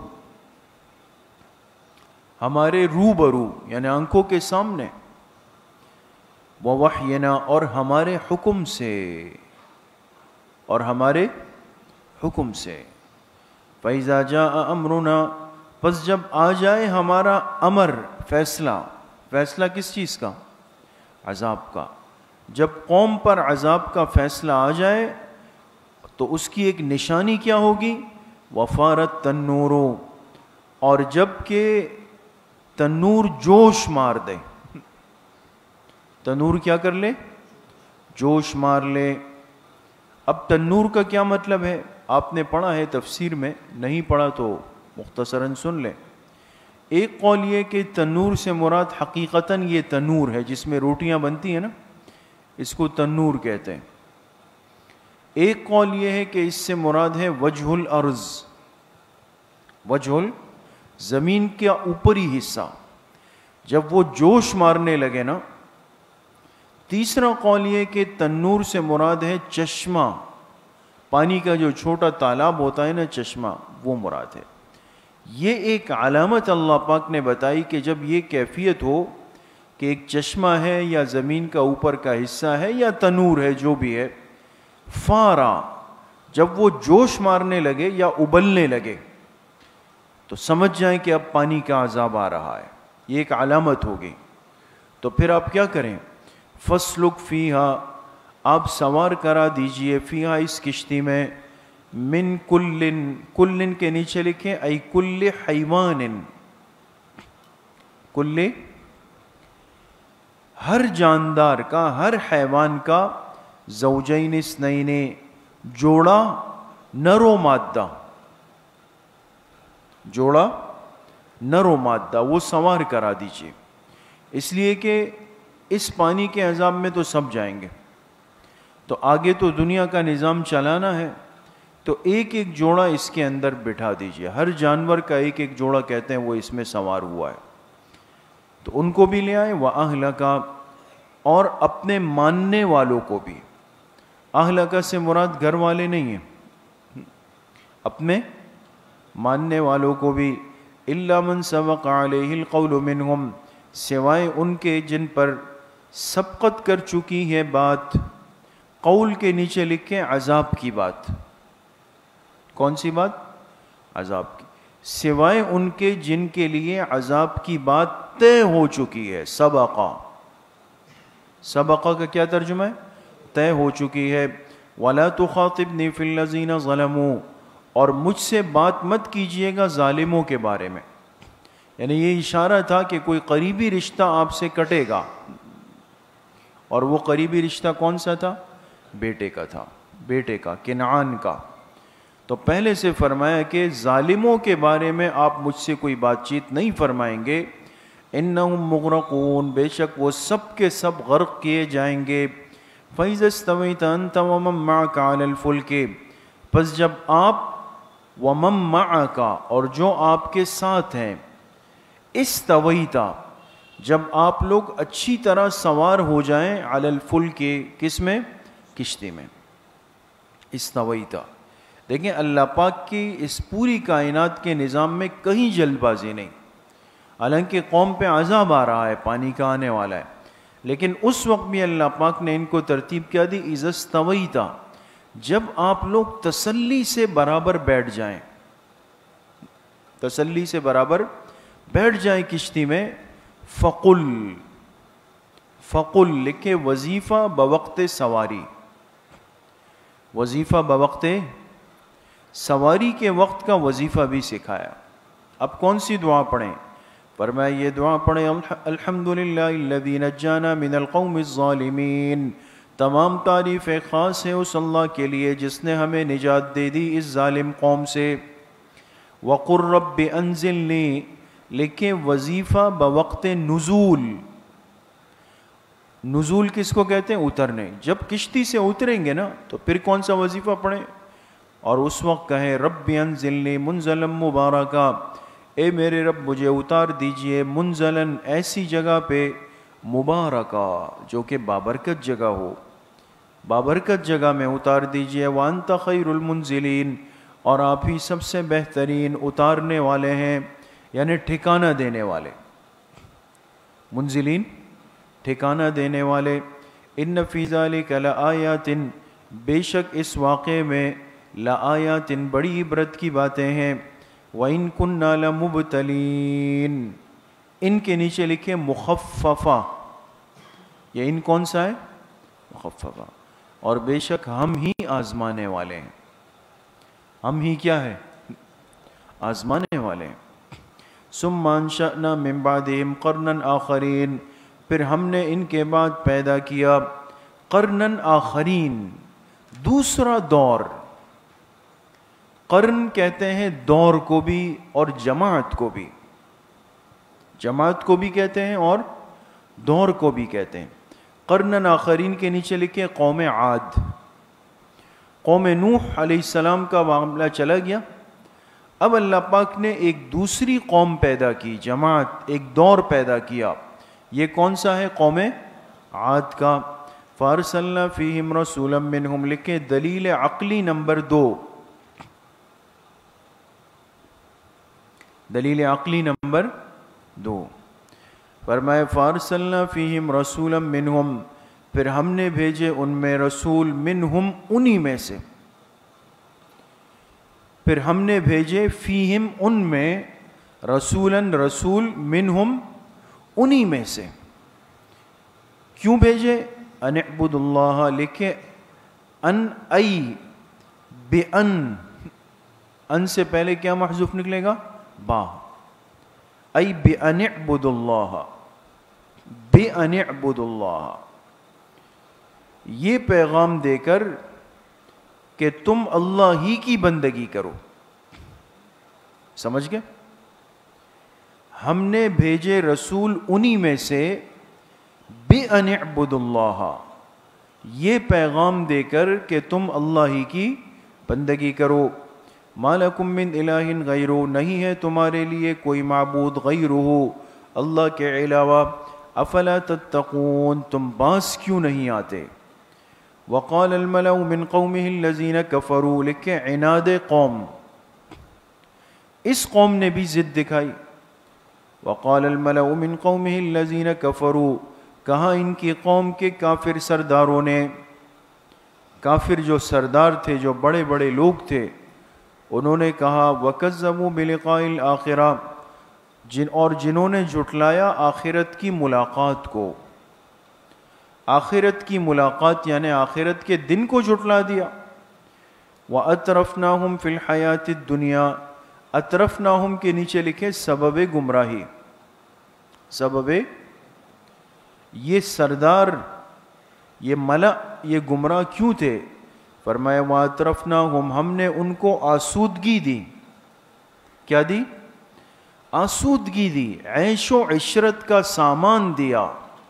ہمارے روبرو یعنی آنکھوں کے سامنے. وَوَحْيِنَا اور ہمارے حکم سے، اور ہمارے حکم سے. فَإِذَا جَاءَ أَمْرُنَا پس جب آ جائے ہمارا امر، فیصلہ. فیصلہ کس چیز کا؟ عذاب کا. جب قوم پر عذاب کا فیصلہ آ جائے تو اس کی ایک نشانی کیا ہوگی؟ وَفَارَتْ تَنُّورُ، اور جب کہ تنور جوش مار دے. تنور کیا کر لے؟ جوش مار لے۔ اب تنور کا کیا مطلب ہے؟ آپ نے پڑھا ہے تفسیر میں، نہیں پڑھا تو مختصراً سن لیں۔ ایک قول یہ کہ تنور سے مراد حقیقتاً یہ تنور ہے جس میں روٹیاں بنتی ہیں نا، اس کو تنور کہتے ہیں۔ ایک قول یہ ہے کہ اس سے مراد ہے وجہ الارض، وجہ ال زمین کا اوپری حصہ، جب وہ جوش مارنے لگے نا۔ تیسرا قول یہ کہ تنور سے مراد ہے چشمہ، پانی کا جو چھوٹا تالاب ہوتا ہے نا، چشمہ، وہ مراد ہے۔ یہ ایک علامت اللہ پاک نے بتائی کہ جب یہ کیفیت ہو کہ ایک چشمہ ہے یا زمین کا اوپر کا حصہ ہے یا تنور ہے، جو بھی ہے، فارا، جب وہ جوش مارنے لگے یا ابلنے لگے تو سمجھ جائیں کہ اب پانی کا عذاب آ رہا ہے، یہ ایک علامت ہوگی۔ تو پھر آپ کیا کریں؟ فَاسْلُكْ فِيهَا، آپ سوار کرا دیجئے، فیہا، اس کشتی میں، من کلن، کلن کے نیچے لکھیں ای کل حیوان، کل ہر جاندار کا، ہر حیوان کا، زوجین اثنین، جوڑا نر و مادہ، جوڑا نر و مادہ، وہ سوار کرا دیجئے، اس لیے کہ اس پانی کے عذاب میں تو سب جائیں گے، تو آگے تو دنیا کا نظام چلانا ہے، تو ایک ایک جوڑا اس کے اندر بٹھا دیجئے، ہر جانور کا ایک ایک جوڑا کہتے ہیں وہ اس میں سوار ہوا ہے، تو ان کو بھی لے آئے، وَأَهْلَكَ، اور اپنے ماننے والوں کو بھی۔ اہلکا سے مراد گھر والے نہیں ہیں، اپنے ماننے والوں کو بھی، إِلَّا مَنْ سَبَقَ عَلَيْهِ الْقَوْلُ مِنْهُمْ، سوائے ان کے جن پر سبقت کر چکی ہے بات۔ قول کے نیچے لکھیں عذاب کی بات۔ کون سی بات؟ عذاب کی، سوائے ان کے جن کے لیے عذاب کی بات طے ہو چکی ہے۔ سبقہ، سبقہ کا کیا ترجمہ ہے؟ طے ہو چکی ہے۔ وَلَا تُخَاطِبْنِي فِي الَّذِينَ ظَلَمُوا، اور مجھ سے بات مت کیجئے گا ظالموں کے بارے میں، یعنی یہ اشارہ تھا کہ کوئی قریبی رشتہ آپ سے کٹے گا، اور وہ قریبی رشتہ کون سا تھا؟ بیٹے کا تھا، بیٹے کا، کنعان کا۔ تو پہلے سے فرمایا کہ ظالموں کے بارے میں آپ مجھ سے کوئی بات چیت نہیں فرمائیں گے۔ انہم مغرقون، بے شک وہ سب کے سب غرق کیے جائیں گے۔ فَإِذَا اسْتَوَيْتَ أَنْتَ وَمَن مَّعَكَ عَلَى الْفُلْكِ، پس جب آپ، وَمَن مَّعَكَ، اور جو آپ کے ساتھ ہیں، استویت، جب آپ لوگ اچھی طرح سوار ہو جائیں، علی الفلک، کس میں؟ کشتی میں۔ استویت، دیکھیں اللہ پاک کی اس پوری کائنات کے نظام میں کہیں جلد بازی نہیں، حالانکہ قوم پہ عذاب آ رہا ہے، پانی کا آنے والا ہے، لیکن اس وقت بھی اللہ پاک نے ان کو ترتیب کیا دی، اذا استویت، جب آپ لوگ تسلی سے برابر بیٹھ جائیں، تسلی سے برابر بیٹھ جائیں کشتی میں، فقل، فقل لکھے وظیفہ بوقت سواری، وظیفہ بوقت سواری کے وقت کا وظیفہ بھی سکھایا۔ اب کون سی دعا پڑھیں؟ فرمایا یہ دعا پڑھیں، الحمدللہ الذی نجانا من القوم الظالمین، تمام تعریف خاص ہے اس اللہ کے لیے جس نے ہمیں نجات دے دی اس ظالم قوم سے۔ وقر رب انزلنی، لکھیں وظیفہ بوقت نزول، نزول کس کو کہتے ہیں؟ اترنے، جب کشتی سے اتریں گے نا تو پھر کون سا وظیفہ پڑھیں؟ اور اس وقت کہیں رب انزلنی منزلا مبارکا، اے میرے رب مجھے اتار دیجئے منزلن، ایسی جگہ پہ، مبارکہ جو کہ بابرکت جگہ ہو، بابرکت جگہ میں اتار دیجئے، وانت خیر المنزلین، اور آپ ہی سب سے بہترین اتارنے والے ہیں، یعنی ٹھکانہ دینے والے، منزلین ٹھکانہ دینے والے۔ ان فی ذلک لآیات، بے شک اس واقعے میں، لآیات بڑی عبرت کی باتیں ہیں، وَإِن كُنَّا لَمُبْتَلِينَ، ان کے نیچے لکھیں مخففہ، یہ ان کون سا ہے؟ مخففہ، اور بے شک ہم ہی آزمانے والے ہیں، ہم ہی کیا ہے؟ آزمانے والے ہیں۔ ثم انشأنا من بعدهم قرنا آخرین، پھر ہم نے ان کے بعد پیدا کیا قرنن آخرین، دوسرا دور۔ قرن کہتے ہیں دور کو بھی اور جماعت کو بھی، جماعت کو بھی کہتے ہیں اور دور کو بھی کہتے ہیں۔ قرنن آخرین کے نیچے لکھے قوم عاد، قوم نوح علیہ السلام کا معاملہ چلا گیا۔ اب اللہ پاک نے ایک دوسری قوم پیدا کی، جماعت، ایک دور پیدا کیا۔ یہ کون سا ہے؟ قوم عاد کا۔ فارسلنا فیہم رسولا منہم، لکھے دلیل عقلی نمبر دو، دلیل عقلی نمبر دو، فرمائے فارسلنا فیہم رسولا منہم، پھر ہم نے بھیجے ان میں رسول، منہم انہی میں سے، پھر ہم نے بھیجے فیہم ان میں رسولاً رسول، منہم انہی میں سے۔ کیوں بھیجے؟ ان اعبدوا اللہ، لکھے ان ای بے ان، ان سے پہلے کیا محذوف نکلے گا؟ با، ای بے ان اعبدوا اللہ، بے ان اعبدوا اللہ، یہ پیغام دے کر کہ تم اللہ ہی کی بندگی کرو۔ سمجھ گئے؟ ہم نے بھیجے رسول انہی میں سے بِأَنِ اعْبُدُوا اللَّهَ، یہ پیغام دے کر کہ تم اللہ ہی کی بندگی کرو۔ مَا لَكُم مِّنْ إِلَٰهٍ غَيْرُهُ، نہیں ہے تمہارے لیے کوئی معبود غیرہ، اللہ کے علاوہ۔ أَفَلَا تَتَّقُونَ، تم باز کیوں نہیں آتے؟ وَقَالَ الْمَلَأُ مِنْ قَوْمِهِ الَّذِينَ كَفَرُوا، لکھے عناد قوم، اس قوم نے بھی ضد دکھائی۔ وَقَالَ الْمَلَأُ مِنْ قَوْمِهِ الَّذِينَ كَفَرُوا، کہا ان کی قوم کے کافر سرداروں نے، کافر جو سردار تھے، جو بڑے بڑے لوگ تھے، انہوں نے کہا وَكَذَّبُوا بِلِقَاءِ الْآخِرَةِ، جن اور جنہوں نے جھٹلایا آخرت کی ملاقات کو، آخرت کی ملاقات یعنی آخرت کے دن کو جھٹلا دیا۔ وَأَتْرَفْنَاهُمْ فِي الْحَيَاةِ الدُّنْيَا، اطرفناہم کے نیچے لکھے سبب گمراہی، سبب، یہ سردار، یہ ملأ، یہ گمراہ کیوں تھے؟ فرمایا وَأَتْرَفْنَاهُمْ، ہم نے ان کو آسودگی دی۔ کیا دی؟ آسودگی دی، عیش و عشرت کا سامان دیا،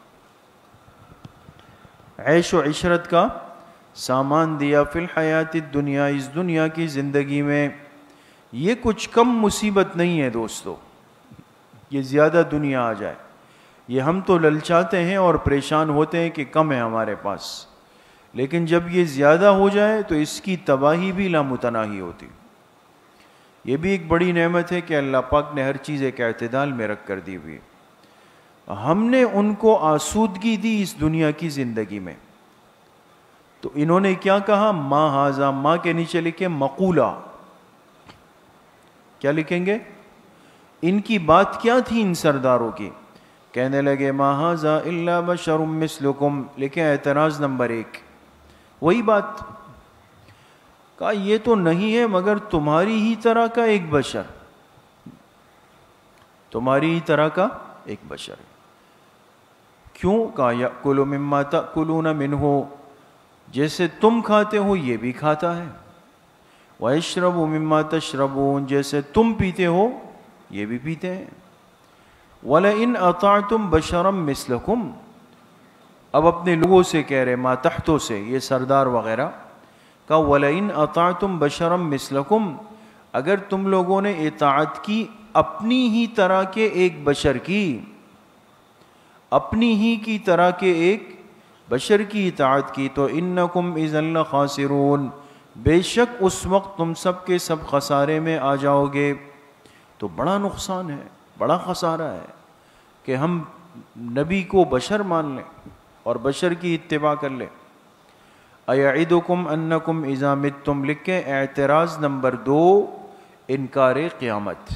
عیش و عشرت کا سامان دیا، فی الحیات الدنیا، اس دنیا کی زندگی میں۔ یہ کچھ کم مصیبت نہیں ہے دوستو، یہ زیادہ دنیا آ جائے، یہ ہم تو للچاتے ہیں اور پریشان ہوتے ہیں کہ کم ہے ہمارے پاس، لیکن جب یہ زیادہ ہو جائے تو اس کی تباہی بھی لامتناہی ہوتی۔ یہ بھی ایک بڑی نعمت ہے کہ اللہ پاک نے ہر چیز ایک اعتدال میں رکھ کر دی ہوئی۔ ہم نے ان کو آسودگی دی اس دنیا کی زندگی میں، تو انہوں نے کیا کہا؟ ما ھذا، ما کے نیچے لکھے مقولہ، کیا لکھیں گے؟ ان کی بات کیا تھی ان سرداروں کی؟ کہنے لگے ما ھذا الا بشر مثلکم، لکھیں اعتراض نمبر ایک، وہی بات، کہا یہ تو نہیں ہے مگر تمہاری ہی طرح کا ایک بشر، تمہاری ہی طرح کا ایک بشر۔ کیوں؟ کہا یأکل مما تأکلون منہ، جیسے تم کھاتے ہو یہ بھی کھاتا ہے، وَيَشْرَبُ مِمَّا تَشْرَبُونَ، جیسے تم پیتے ہو یہ بھی پیتے ہیں۔ وَلَئِنْ أَطَعْتُمْ بَشَرًا مِثْلَكُمْ، اب اپنے لوگوں سے کہہ رہے، ماتحتوں سے، یہ سردار وغیرہ، کہا وَلَئِنْ أَطَعْتُمْ بَشَرًا مِثْلَكُمْ، اگر تم لوگوں نے اطاعت کی اپنی ہی طرح کے ایک بشر کی، اپنی ہی کی طرح کے ایک بشر کی اطاعت کی، تو إِنَّكُمْ إِذًا لَخَاسِرُونَ، بے شک اس وقت تم سب کے سب خسارے میں آ جاؤ گے۔ تو بڑا نقصان ہے، بڑا خسارہ ہے کہ ہم نبی کو بشر مان لیں اور بشر کی اتباع کر لیں۔ اَيَعِدُكُمْ أَنَّكُمْ إِذَا مِتُّمْ، لکھیں اعتراض نمبر دو، انکار قیامت،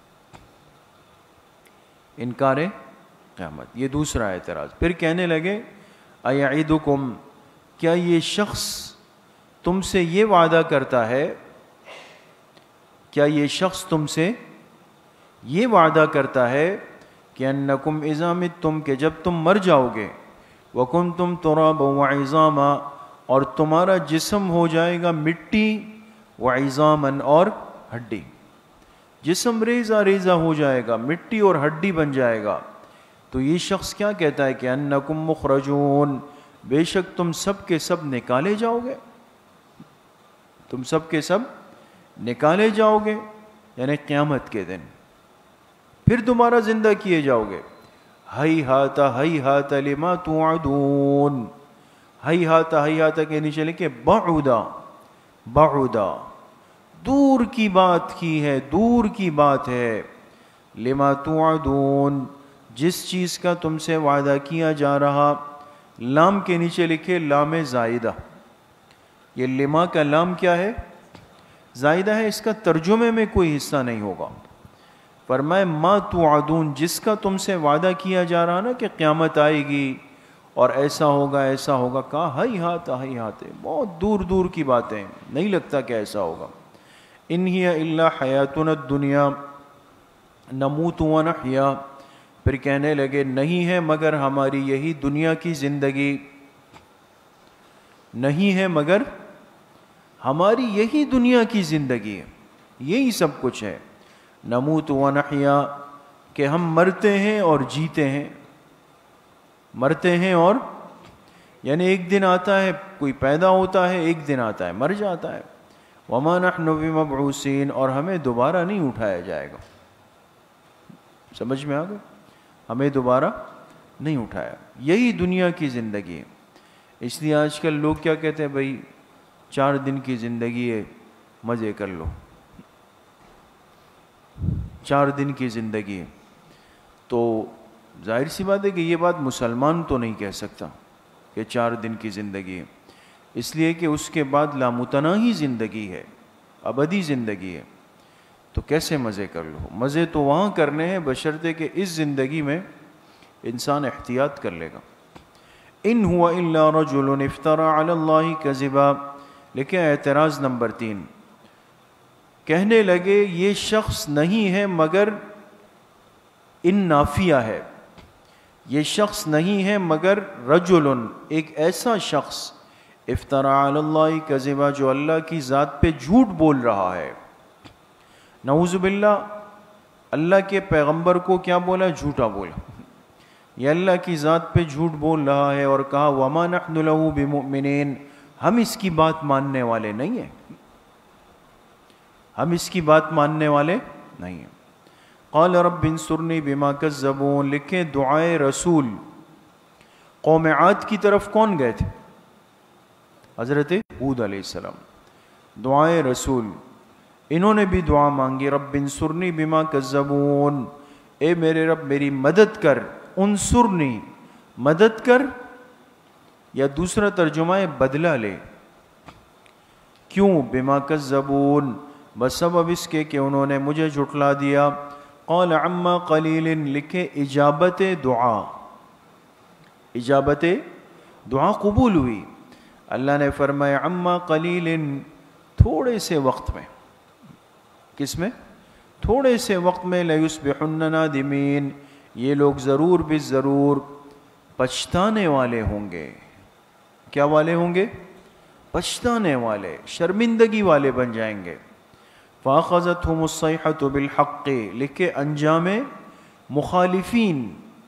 انکار قیامت، یہ دوسرا اعتراض۔ پھر کہنے لگے اَيَعِدُكُمْ، کیا یہ شخص تم سے یہ وعدہ کرتا ہے، کیا یہ شخص تم سے یہ وعدہ کرتا ہے کہ انکم اذا متم کہ جب تم مر جاؤ گے، وکنتم ترابا وعظاما اور تمہارا جسم ہو جائے گا مٹی، وعظاما اور ہڈی، جسم ریزہ ریزہ ہو جائے گا، مٹی اور ہڈی بن جائے گا، تو یہ شخص کیا کہتا ہے کہ انکم مخرجون، بے شک تم سب کے سب نکالے جاؤ گے، تم سب کے سب نکالے جاؤ گے، یعنی قیامت کے دن پھر دوبارہ زندہ کیے جاؤ گے۔ ہی ہاتھ ہی ہاتھ لما توعدون، ہی ہاتھ ہی ہاتھ کے نیچے لکھے بعودا، بعودا دور کی بات کی ہے، دور کی بات ہے، لما توعدون جس چیز کا تم سے وعدہ کیا جا رہا، لام کے نیچے لکھے لام زائدہ، یہ لما کا لام کیا ہے؟ زائدہ ہے، اس کا ترجمے میں کوئی حصہ نہیں ہوگا۔ فرمائے ما توعدون جس کا تم سے وعدہ کیا جا رہا نا کہ قیامت آئے گی اور ایسا ہوگا ایسا ہوگا، کہا ہی ہاتھ ہی ہاتھ، بہت دور دور کی باتیں، نہیں لگتا کہ ایسا ہوگا۔ ان ہی الا حیاتنا الدنیا نموت ونحیا، پھر کہنے لگے نہیں ہے مگر ہماری یہی دنیا کی زندگی، نہیں ہے مگر ہماری یہی دنیا کی زندگی ہے، یہی سب کچھ ہے۔ نموت ونحیا کہ ہم مرتے ہیں اور جیتے ہیں، مرتے ہیں اور یعنی ایک دن آتا ہے کوئی پیدا ہوتا ہے، ایک دن آتا ہے مر جاتا ہے۔ وما نحن بمبعوثین اور ہمیں دوبارہ نہیں اٹھایا جائے گا، سمجھ میں آ گیا؟ ہمیں دوبارہ نہیں اٹھایا، یہی دنیا کی زندگی ہے۔ اس لیے آج کل لوگ کیا کہتے ہیں، بھائی چار دن کی زندگی ہے مزے کر لو، چار دن کی زندگی ہے، تو ظاہر سی بات ہے کہ یہ بات مسلمان تو نہیں کہہ سکتا کہ چار دن کی زندگی ہے، اس لیے کہ اس کے بعد لامتناہی زندگی ہے، ابدی زندگی ہے، تو کیسے مزے کر لو؟ مزے تو وہاں کرنے ہیں بشرطے کہ اس زندگی میں انسان احتیاط کر لے گا۔ ان ہوا الا رجل افترى علی اللہ کذبا، لیکن اعتراض نمبر تین، کہنے لگے یہ شخص نہیں ہے مگر، ان نافیہ ہے، یہ شخص نہیں ہے مگر رجل ایک ایسا شخص، افترى علی اللہ کذبا جو اللہ کی ذات پہ جھوٹ بول رہا ہے۔ نعوذ باللہ، اللہ کے پیغمبر کو کیا بولا؟ جھوٹا بولا، یہ اللہ کی ذات پہ جھوٹ بول رہا ہے، اور کہا وما نحن له بمؤمنین، ہم اس کی بات ماننے والے نہیں ہیں، ہم اس کی بات ماننے والے نہیں ہیں۔ قال رب انصرنی بما کذبون، لکھیں دعائے رسول قوم عاد کی طرف کون گئے تھے؟ حضرت ہود علیہ السلام۔ دعائے رسول انہوں نے بھی دعا مانگی، رب انصرنی بما کذبون، اے میرے رب میری مدد کر، انصرنی مدد کر، یا دوسرا ترجمہ ہے بدلہ لے، کیوں؟ بما کذبون بسبب اس کے کہ انہوں نے مجھے جھٹلا دیا۔ قال عما قلیل، لکھے اجابت دعا، اجابت دعا قبول ہوئی، اللہ نے فرمایا عما قلیل، تھوڑے سے وقت میں، کس میں؟ تھوڑے سے وقت میں، لیصبحن نادمین، یہ لوگ ضرور بھی ضرور پچھتانے والے ہوں گے۔ کیا والے ہوں گے؟ پچھتانے والے، شرمندگی والے بن جائیں گے۔ فَأَخَذَتْهُمُ الصَّيْحَةُ بِالْحَقِّ، لکھے انجام مخالفین،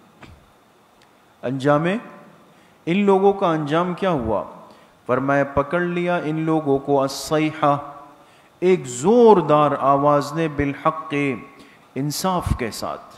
انجام ان لوگوں کا انجام کیا ہوا؟ فرمایا پکڑ لیا ان لوگوں کو الصیحہ، ایک زوردار آواز نے، بالحق انصاف کے ساتھ،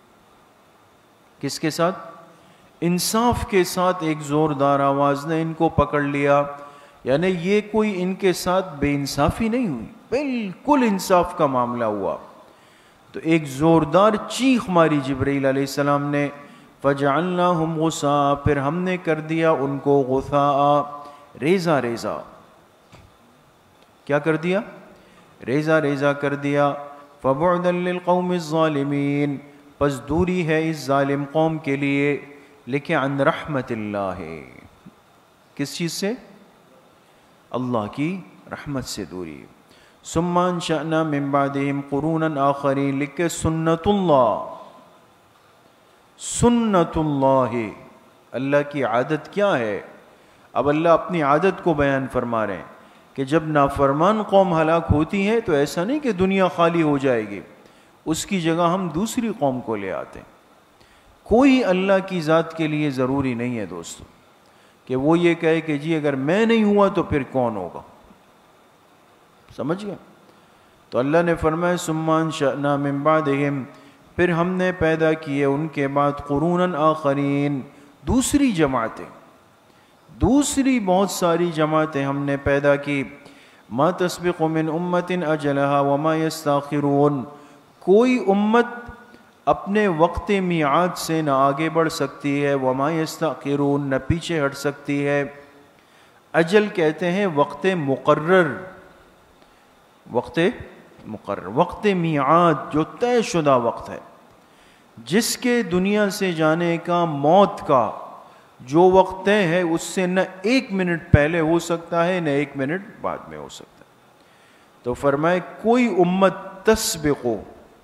کس کے ساتھ؟ انصاف کے ساتھ ایک زوردار آواز نے ان کو پکڑ لیا، یعنی یہ کوئی ان کے ساتھ بے انصافی نہیں ہوئی، بالکل انصاف کا معاملہ ہوا۔ تو ایک زوردار چیخ ماری جبرائیل علیہ السلام نے، فجعلناہم غثاء، پھر ہم نے کر دیا ان کو غثاء، ریزہ ریزہ، کیا کر دیا؟ ریزہ ریزہ کر دیا۔ فبعدا للقوم الظالمین، پس دوری ہے اس ظالم قوم کے لیے، لیکن عن رحمت اللہ، کس چیز سے؟ اللہ کی رحمت سے دوری۔ ثم انشأنا من بعدهم قرونا آخرین، لکھے سنت اللہ، سنت اللہ، اللہ کی عادت کیا ہے؟ اب اللہ اپنی عادت کو بیان فرما رہے ہیں کہ جب نافرمان قوم ہلاک ہوتی ہے تو ایسا نہیں کہ دنیا خالی ہو جائے گی، اس کی جگہ ہم دوسری قوم کو لے آتے ہیں۔ کوئی اللہ کی ذات کے لیے ضروری نہیں ہے دوستو کہ وہ یہ کہے کہ جی اگر میں نہیں ہوا تو پھر کون ہوگا، سمجھ گئے؟ تو اللہ نے فرمایا ثم انشأنا من بعدہم، پھر ہم نے پیدا کیے ان کے بعد قرونا آخرین، دوسری جماعتیں، دوسری بہت ساری جماعتیں ہم نے پیدا کی۔ ما تسبق من امت اجلها وما یستاخرون، کوئی امت اپنے وقت میعاد سے نہ آگے بڑھ سکتی ہے، وما یستاخرون، نہ پیچھے ہٹ سکتی ہے۔ اجل کہتے ہیں وقت مقرر، وقت مقرر، وقت میعاد جو طے شدہ وقت ہے، جس کے دنیا سے جانے کا، موت کا جو وقت طے ہے اس سے نہ ایک منٹ پہلے ہو سکتا ہے نہ ایک منٹ بعد میں ہو سکتا ہے۔ تو فرمائے کوئی امت تسبقو،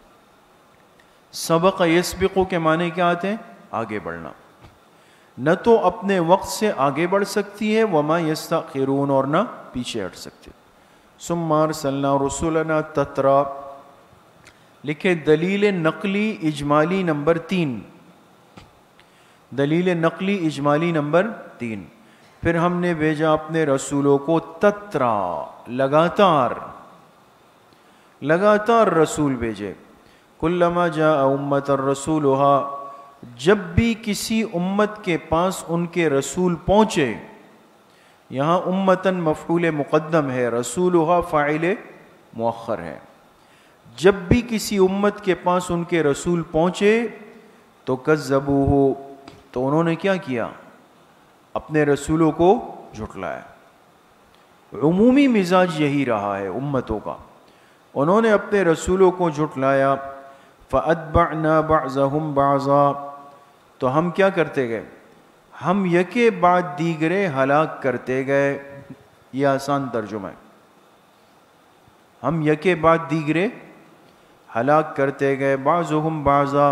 سبق یسبقو کے معنی کیا آتے ہیں؟ آگے بڑھنا، نہ تو اپنے وقت سے آگے بڑھ سکتی ہے، وما یستاخرون، اور نہ پیچھے ہٹ سکتی۔ ثم ارسلنا رسلنا تترا، لکھے دلیل نقلی اجمالی نمبر تین، دلیل نقلی اجمالی نمبر تین، پھر ہم نے بھیجا اپنے رسولوں کو تترا، لگاتار لگاتار رسول بھیجے۔ کلما جاء امۃ رسولها، جب بھی کسی امت کے پاس ان کے رسول پہنچے، یہاں امتن مفعول مقدم ہے، رسولها فاعل مؤخر ہے، جب بھی کسی امت کے پاس ان کے رسول پہنچے تو کذبوہ، تو انہوں نے کیا کیا؟ اپنے رسولوں کو جھٹلایا۔ عمومی مزاج یہی رہا ہے امتوں کا، انہوں نے اپنے رسولوں کو جھٹلایا۔ فَأَتْبَعْنَا بَعْضَهُمْ بَعْضًا، تو ہم کیا کرتے گئے؟ ہم یکے بعد دیگرے ہلاک کرتے گئے۔ یہ آسان ترجمہ ہے، ہم یکے بعد دیگرے ہلاک کرتے گئے۔ بعضهم بعضا،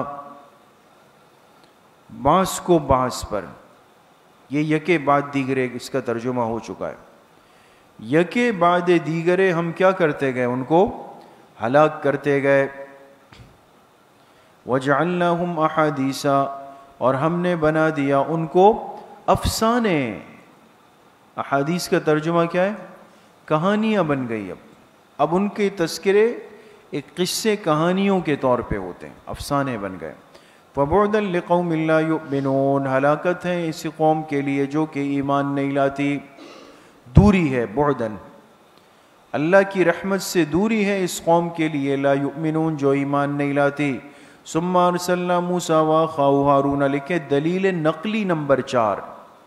بعض کو بعض پر، یہ یکے بعد دیگرے اس کا ترجمہ ہو چکا ہے۔ یکے بعد دیگرے ہم کیا کرتے گئے؟ ان کو ہلاک کرتے گئے۔ وَجَعَلْنَاهُمْ أَحَادِيثًا، اور ہم نے بنا دیا ان کو افسانے۔ احادیث کا ترجمہ کیا ہے؟ کہانیاں بن گئی۔ اب اب ان کے تذکرے ایک قصے کہانیوں کے طور پہ ہوتے ہیں، افسانے بن گئے۔ فَبُعْدًا لِقَوْمٍ لَا يُؤْمِنُونَ، ہلاکت ہے اسی قوم کے لیے جو کہ ایمان نہیں لاتی، دوری ہے، بعدن اللہ کی رحمت سے دوری ہے اس قوم کے لیے، لا یؤمنون، جو ایمان نہیں لاتی۔ ثم ارسلنا موسیٰ واخاہ ہارون، لکھے دلیل نقلی نمبر چار،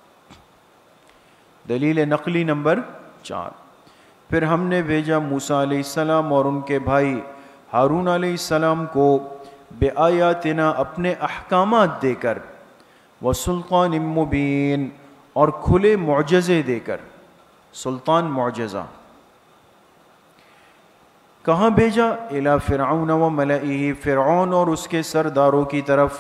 دلیل نقلی نمبر چار، پھر ہم نے بھیجا موسیٰ علیہ السلام اور ان کے بھائی ہارون علیہ السلام کو بآیاتنا، اپنے احکامات دے کر، وسلطان مبین، اور کھلے معجزے دے کر۔ سلطان، معجزہ، کہاں بھیجا؟ الی فرعون و ملئہ، فرعون اور اس کے سرداروں کی طرف،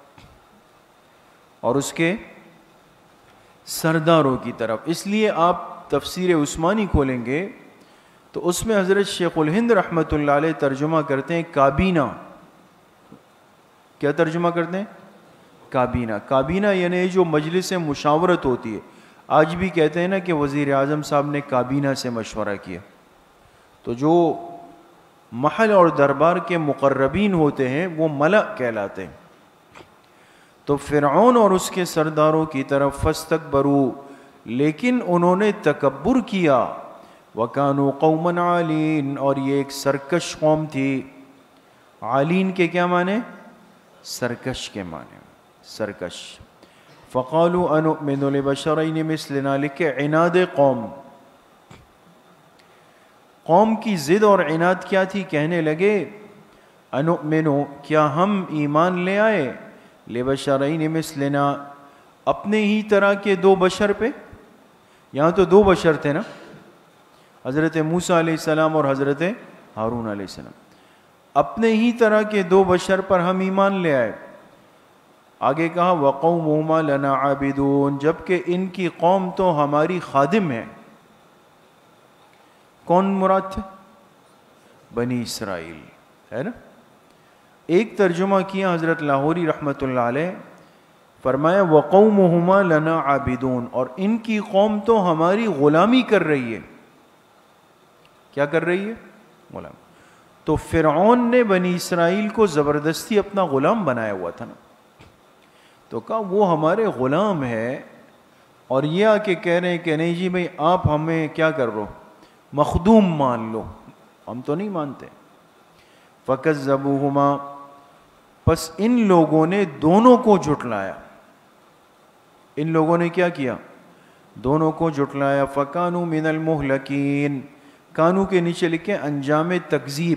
اور اس کے سرداروں کی طرف۔ اس لیے آپ تفسیر عثمانی کھولیں گے تو اس میں حضرت شیخ الہند رحمۃ اللہ علیہ ترجمہ کرتے ہیں کابینہ۔ کیا ترجمہ کرتے ہیں؟ کابینہ۔ کابینہ یعنی جو مجلس مشاورت ہوتی ہے، آج بھی کہتے ہیں نا کہ وزیر اعظم صاحب نے کابینہ سے مشورہ کیا، تو جو محل اور دربار کے مقربین ہوتے ہیں وہ ملأ کہلاتے ہیں۔ تو فرعون اور اس کے سرداروں کی طرف، فاستکبروا، لیکن انہوں نے تکبر کیا، وکانوا قوما عالین، اور یہ ایک سرکش قوم تھی۔ عالین کے کیا معنی؟ سرکش کے معنی، سرکش۔ فقالوا انؤمن لبشرین مثلنا، لکھے عناد قوم، قوم کی ضد اور عناد کیا تھی؟ کہنے لگے انؤمن، کیا ہم ایمان لے آئے، لبشرین مثلنا، اپنے ہی طرح کے دو بشر پہ۔ یہاں تو دو بشر تھے نا، حضرت موسیٰ علیہ السلام اور حضرت ہارون علیہ السلام، اپنے ہی طرح کے دو بشر پر ہم ایمان لے آئے۔ آگے کہا وقومہما لنا عابدون، جبکہ ان کی قوم تو ہماری خادم ہے۔ کون مراد تھے؟ بنی اسرائیل، ہے نا۔ ایک ترجمہ کیا حضرت لاہوری رحمۃ اللہ علیہ، فرمایا وقومہما لنا عابدون، اور ان کی قوم تو ہماری غلامی کر رہی ہے۔ کیا کر رہی ہے؟ غلام۔ تو فرعون نے بنی اسرائیل کو زبردستی اپنا غلام بنایا ہوا تھا نا، تو کہا وہ ہمارے غلام ہے، اور یہ آ کے کہہ رہے ہیں کہ نہیں جی بھائی آپ ہمیں کیا کر رہو، مخدوم مان لو، ہم تو نہیں مانتے۔ فَكَذَّبُوهُمَا، پس ان لوگوں نے دونوں کو جھٹلایا۔ ان لوگوں نے کیا کیا؟ دونوں کو جھٹلایا۔ فَكَانُوا مِنَ الْمُهْلَكِينَ، کانو کے نیچے لکھے انجام تکذیب،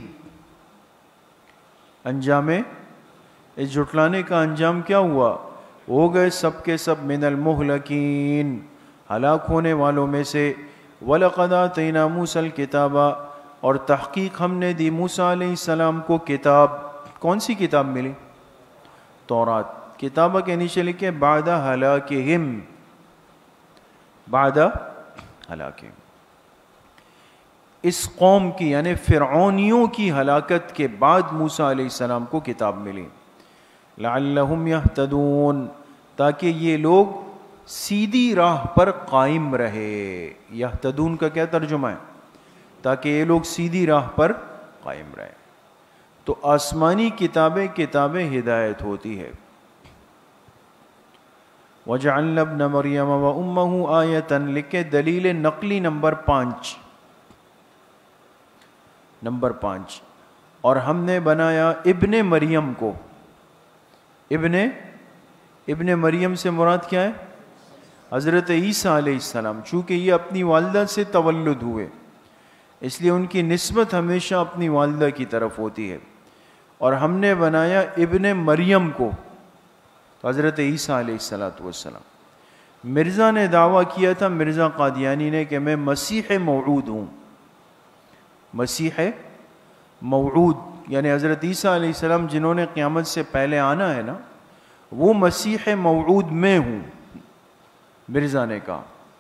انجام اس جھٹلانے کا انجام کیا ہوا؟ ہو گئے سب کے سب من المہلکین، ہلاک ہونے والوں میں سے۔ وَلَقَدْ آتَيْنَا مُوسَى الْكِتَابَ، اور تحقیق ہم نے دی موسیٰ علیہ السلام کو کتاب۔ کون سی کتاب ملی؟ تورات۔ کتابہ کے نیچے لکھے بعد ہلاکہم، بعد ہلاکہم، اس قوم کی یعنی فرعونیوں کی ہلاکت کے بعد موسیٰ علیہ السلام کو کتاب ملی۔ لعلہم یہتدون، تاکہ یہ لوگ سیدھی راہ پر قائم رہے۔ یہتدون کا کیا ترجمہ ہے؟ تاکہ یہ لوگ سیدھی راہ پر قائم رہے۔ تو آسمانی کتابیں کتابیں ہدایت ہوتی ہے۔ وَجَعَلْنَا ابْنَ مَرْيَمَ وَأُمَّهُ آیَةً، لکھے دلیل نقلی نمبر پانچ، نمبر پانچ، اور ہم نے بنایا ابن مریم کو۔ ابن ابن مریم سے مراد کیا ہے؟ حضرت عیسیٰ علیہ السلام، چونکہ یہ اپنی والدہ سے تولد ہوئے اس لیے ان کی نسبت ہمیشہ اپنی والدہ کی طرف ہوتی ہے۔ اور ہم نے بنایا ابن مریم کو، حضرت عیسیٰ علیہ السلام والسلام۔ مرزا نے دعویٰ کیا تھا، مرزا قادیانی نے، کہ میں مسیح موعود ہوں۔ مسیح موعود یعنی حضرت عیسیٰ علیہ السلام جنہوں نے قیامت سے پہلے آنا ہے نا، وہ مسیح موعود میں ہوں، مرزا نے کہا۔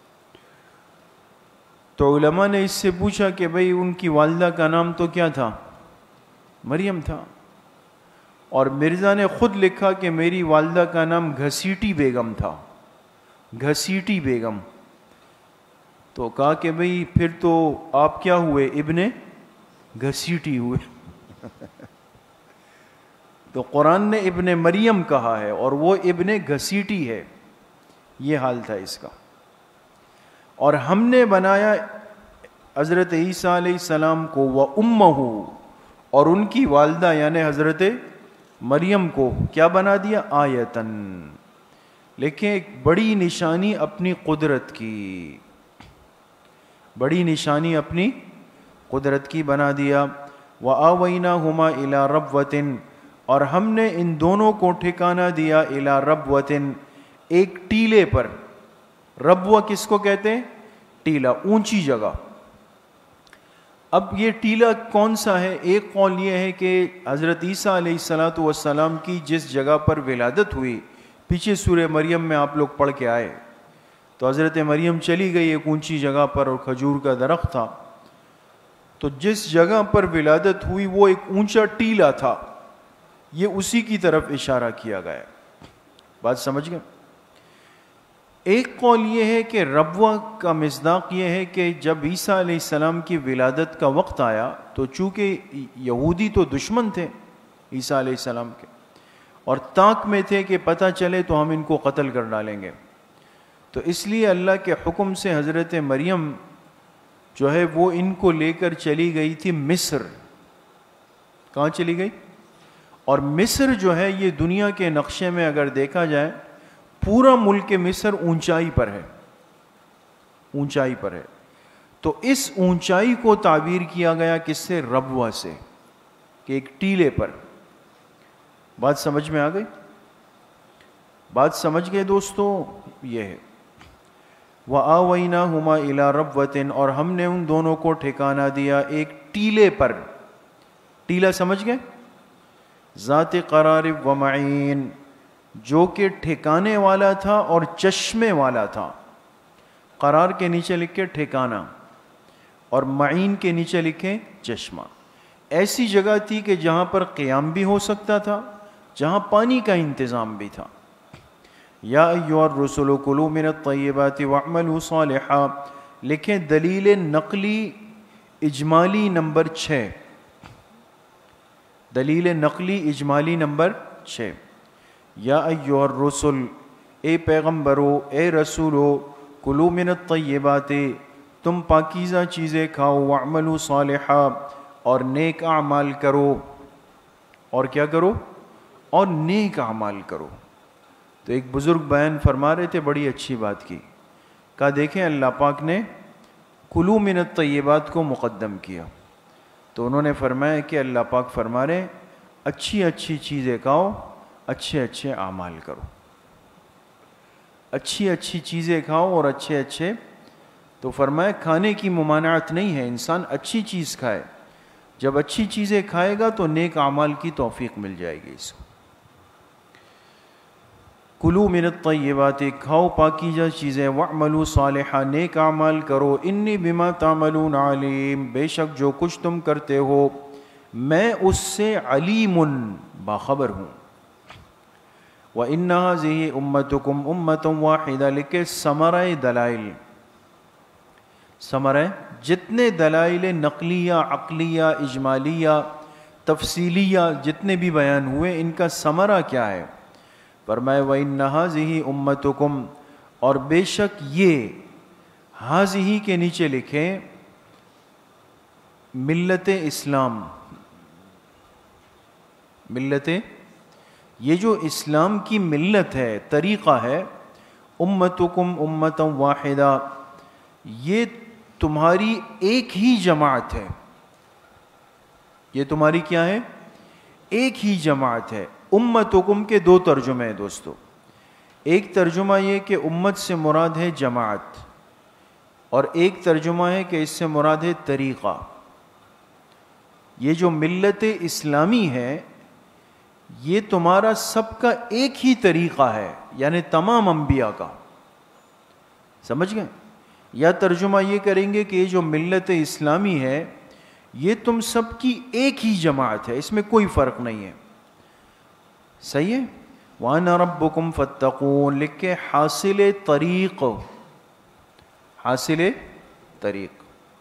تو علماء نے اس سے پوچھا کہ بھئی ان کی والدہ کا نام تو کیا تھا؟ مریم تھا، اور مرزا نے خود لکھا کہ میری والدہ کا نام گھسیٹی بیگم تھا، گھسیٹی بیگم۔ تو کہا کہ بھئی پھر تو آپ کیا ہوئے؟ ابن گھسیٹی ہوئے۔ تو قرآن نے ابن مریم کہا ہے اور وہ ابن گھسیٹی ہے، یہ حال تھا اس کا۔ اور ہم نے بنایا حضرت عیسیٰ علیہ السلام کو وَأُمَّهُ، اور ان کی والدہ یعنی حضرت مریم کو کیا بنا دیا؟ آیتن، لیکن ایک بڑی نشانی اپنی قدرت کی، بڑی نشانی اپنی قدرت کی بنا دیا۔ وَآوَيْنَاهُمَا إِلَىٰ رَبْوَةٍ، اور ہم نے ان دونوں کو ٹھکانہ دیا إِلَىٰ رَبْوَةٍ، ایک ٹیلے پر۔ ربوہ کس کو کہتے ہیں؟ ٹیلا، اونچی جگہ۔ اب یہ ٹیلا کون سا ہے؟ ایک قول یہ ہے کہ حضرت عیسیٰ علیہ الصلاۃ والسلام کی جس جگہ پر ولادت ہوئی، پیچھے سورہ مریم میں آپ لوگ پڑھ کے آئے، تو حضرت مریم چلی گئی ایک اونچی جگہ پر اور کھجور کا درخت تھا، تو جس جگہ پر ولادت ہوئی وہ ایک اونچا ٹیلا تھا، یہ اسی کی طرف اشارہ کیا گیا۔ بات سمجھ گئے؟ ایک قول یہ ہے کہ ربوہ کا مصداق یہ ہے کہ جب عیسیٰ علیہ السلام کی ولادت کا وقت آیا تو چونکہ یہودی تو دشمن تھے عیسیٰ علیہ السلام کے، اور تاک میں تھے کہ پتہ چلے تو ہم ان کو قتل کر ڈالیں گے، تو اس لیے اللہ کے حکم سے حضرت مریم جو ہے وہ ان کو لے کر چلی گئی تھی مصر۔ کہاں چلی گئی؟ اور مصر جو ہے یہ دنیا کے نقشے میں اگر دیکھا جائے پورا ملک مصر اونچائی پر ہے، اونچائی پر ہے، تو اس اونچائی کو تعبیر کیا گیا کس سے؟ ربوہ سے، کہ ایک ٹیلے پر۔ بات سمجھ میں آ گئی؟ بات سمجھ گئے دوستو؟ یہ ہے وَآوَيْنَاهُمَا إِلَىٰ رَبْوَةٍ، اور ہم نے ان دونوں کو ٹھکانہ دیا ایک ٹیلے پر۔ ٹیلا سمجھ گئے؟ ذات قرار و معین، جو کہ ٹھکانے والا تھا اور چشمے والا تھا. قرار کے نیچے لکھے ٹھکانہ اور معین کے نیچے لکھے چشمہ. ایسی جگہ تھی کہ جہاں پر قیام بھی ہو سکتا تھا, جہاں پانی کا انتظام بھی تھا. یا ایھا الرسل کلوا من الطیبات واعملوا صالحا, لکھیں دلیل نقلی اجمالی نمبر چھ, دلیل نقلی اجمالی نمبر چھ. یا ایھا الرسل, اے پیغمبرو, اے رسولو, کلوا من الطیبات, تم پاکیزہ چیزیں کھاؤ, واعملوا صالحا, اور نیک اعمال کرو. اور کیا کرو؟ اور نیک اعمال کرو. تو ایک بزرگ بیان فرما رہے تھے, بڑی اچھی بات کی. کہا دیکھیں اللہ پاک نے کلوا من الطیبات کو مقدم کیا, تو انہوں نے فرمایا کہ اللہ پاک فرما رہے اچھی اچھی چیزیں کھاؤ, اچھے اچھے اعمال کرو. اچھی اچھی چیزیں کھاؤ اور اچھے اچھے, تو فرمایا کھانے کی ممانعت نہیں ہے, انسان اچھی چیز کھائے. جب اچھی چیزیں کھائے گا تو نیک اعمال کی توفیق مل جائے گی اس کو. کلوا من الطیبات, کھاؤ پاکیزہ چیزیں, واعملوا صالحا, نیک اعمال کرو. انی بما تعملون علیم, بے شک جو کچھ تم کرتے ہو میں اس سے علیم, باخبر ہوں. وَإِنَّ هَذِهِ أُمَّتُكُمْ أُمَّةٌ وَاحِدَةٌ, لکھے ثمرہ دلائل, ثمرہ جتنے دلائل نقلیہ, عقلیہ, اجمالیہ, تفصیلیہ جتنے بھی بیان ہوئے, ان کا ثمرہ کیا ہے؟ فرمائے وَإِنَّ هَذِهِ أُمَّتُكُمْ, اور بے شک یہ, ہذہ کے نیچے لکھیں ملت اسلام, ملت, یہ جو اسلام کی ملت ہے, طریقہ ہے, امتکم امتا واحدہ, یہ تمہاری ایک ہی جماعت ہے. یہ تمہاری کیا ہے؟ ایک ہی جماعت ہے. امتکم کے دو ترجمے ہیں دوستو. ایک ترجمہ یہ کہ امت سے مراد ہے جماعت, اور ایک ترجمہ ہے کہ اس سے مراد ہے طریقہ. یہ جو ملت اسلامی ہے یہ تمہارا سب کا ایک ہی طریقہ ہے, یعنی تمام انبیاء کا. سمجھ گئے؟ یا ترجمہ یہ کریں گے کہ یہ جو ملت اسلامی ہے یہ تم سب کی ایک ہی جماعت ہے, اس میں کوئی فرق نہیں ہے. صحیح ہے؟ وَأَنَا رَبُّكُمْ فَاتَّقُونَ, لکھ کے حاصل طریق, حاصل طریق,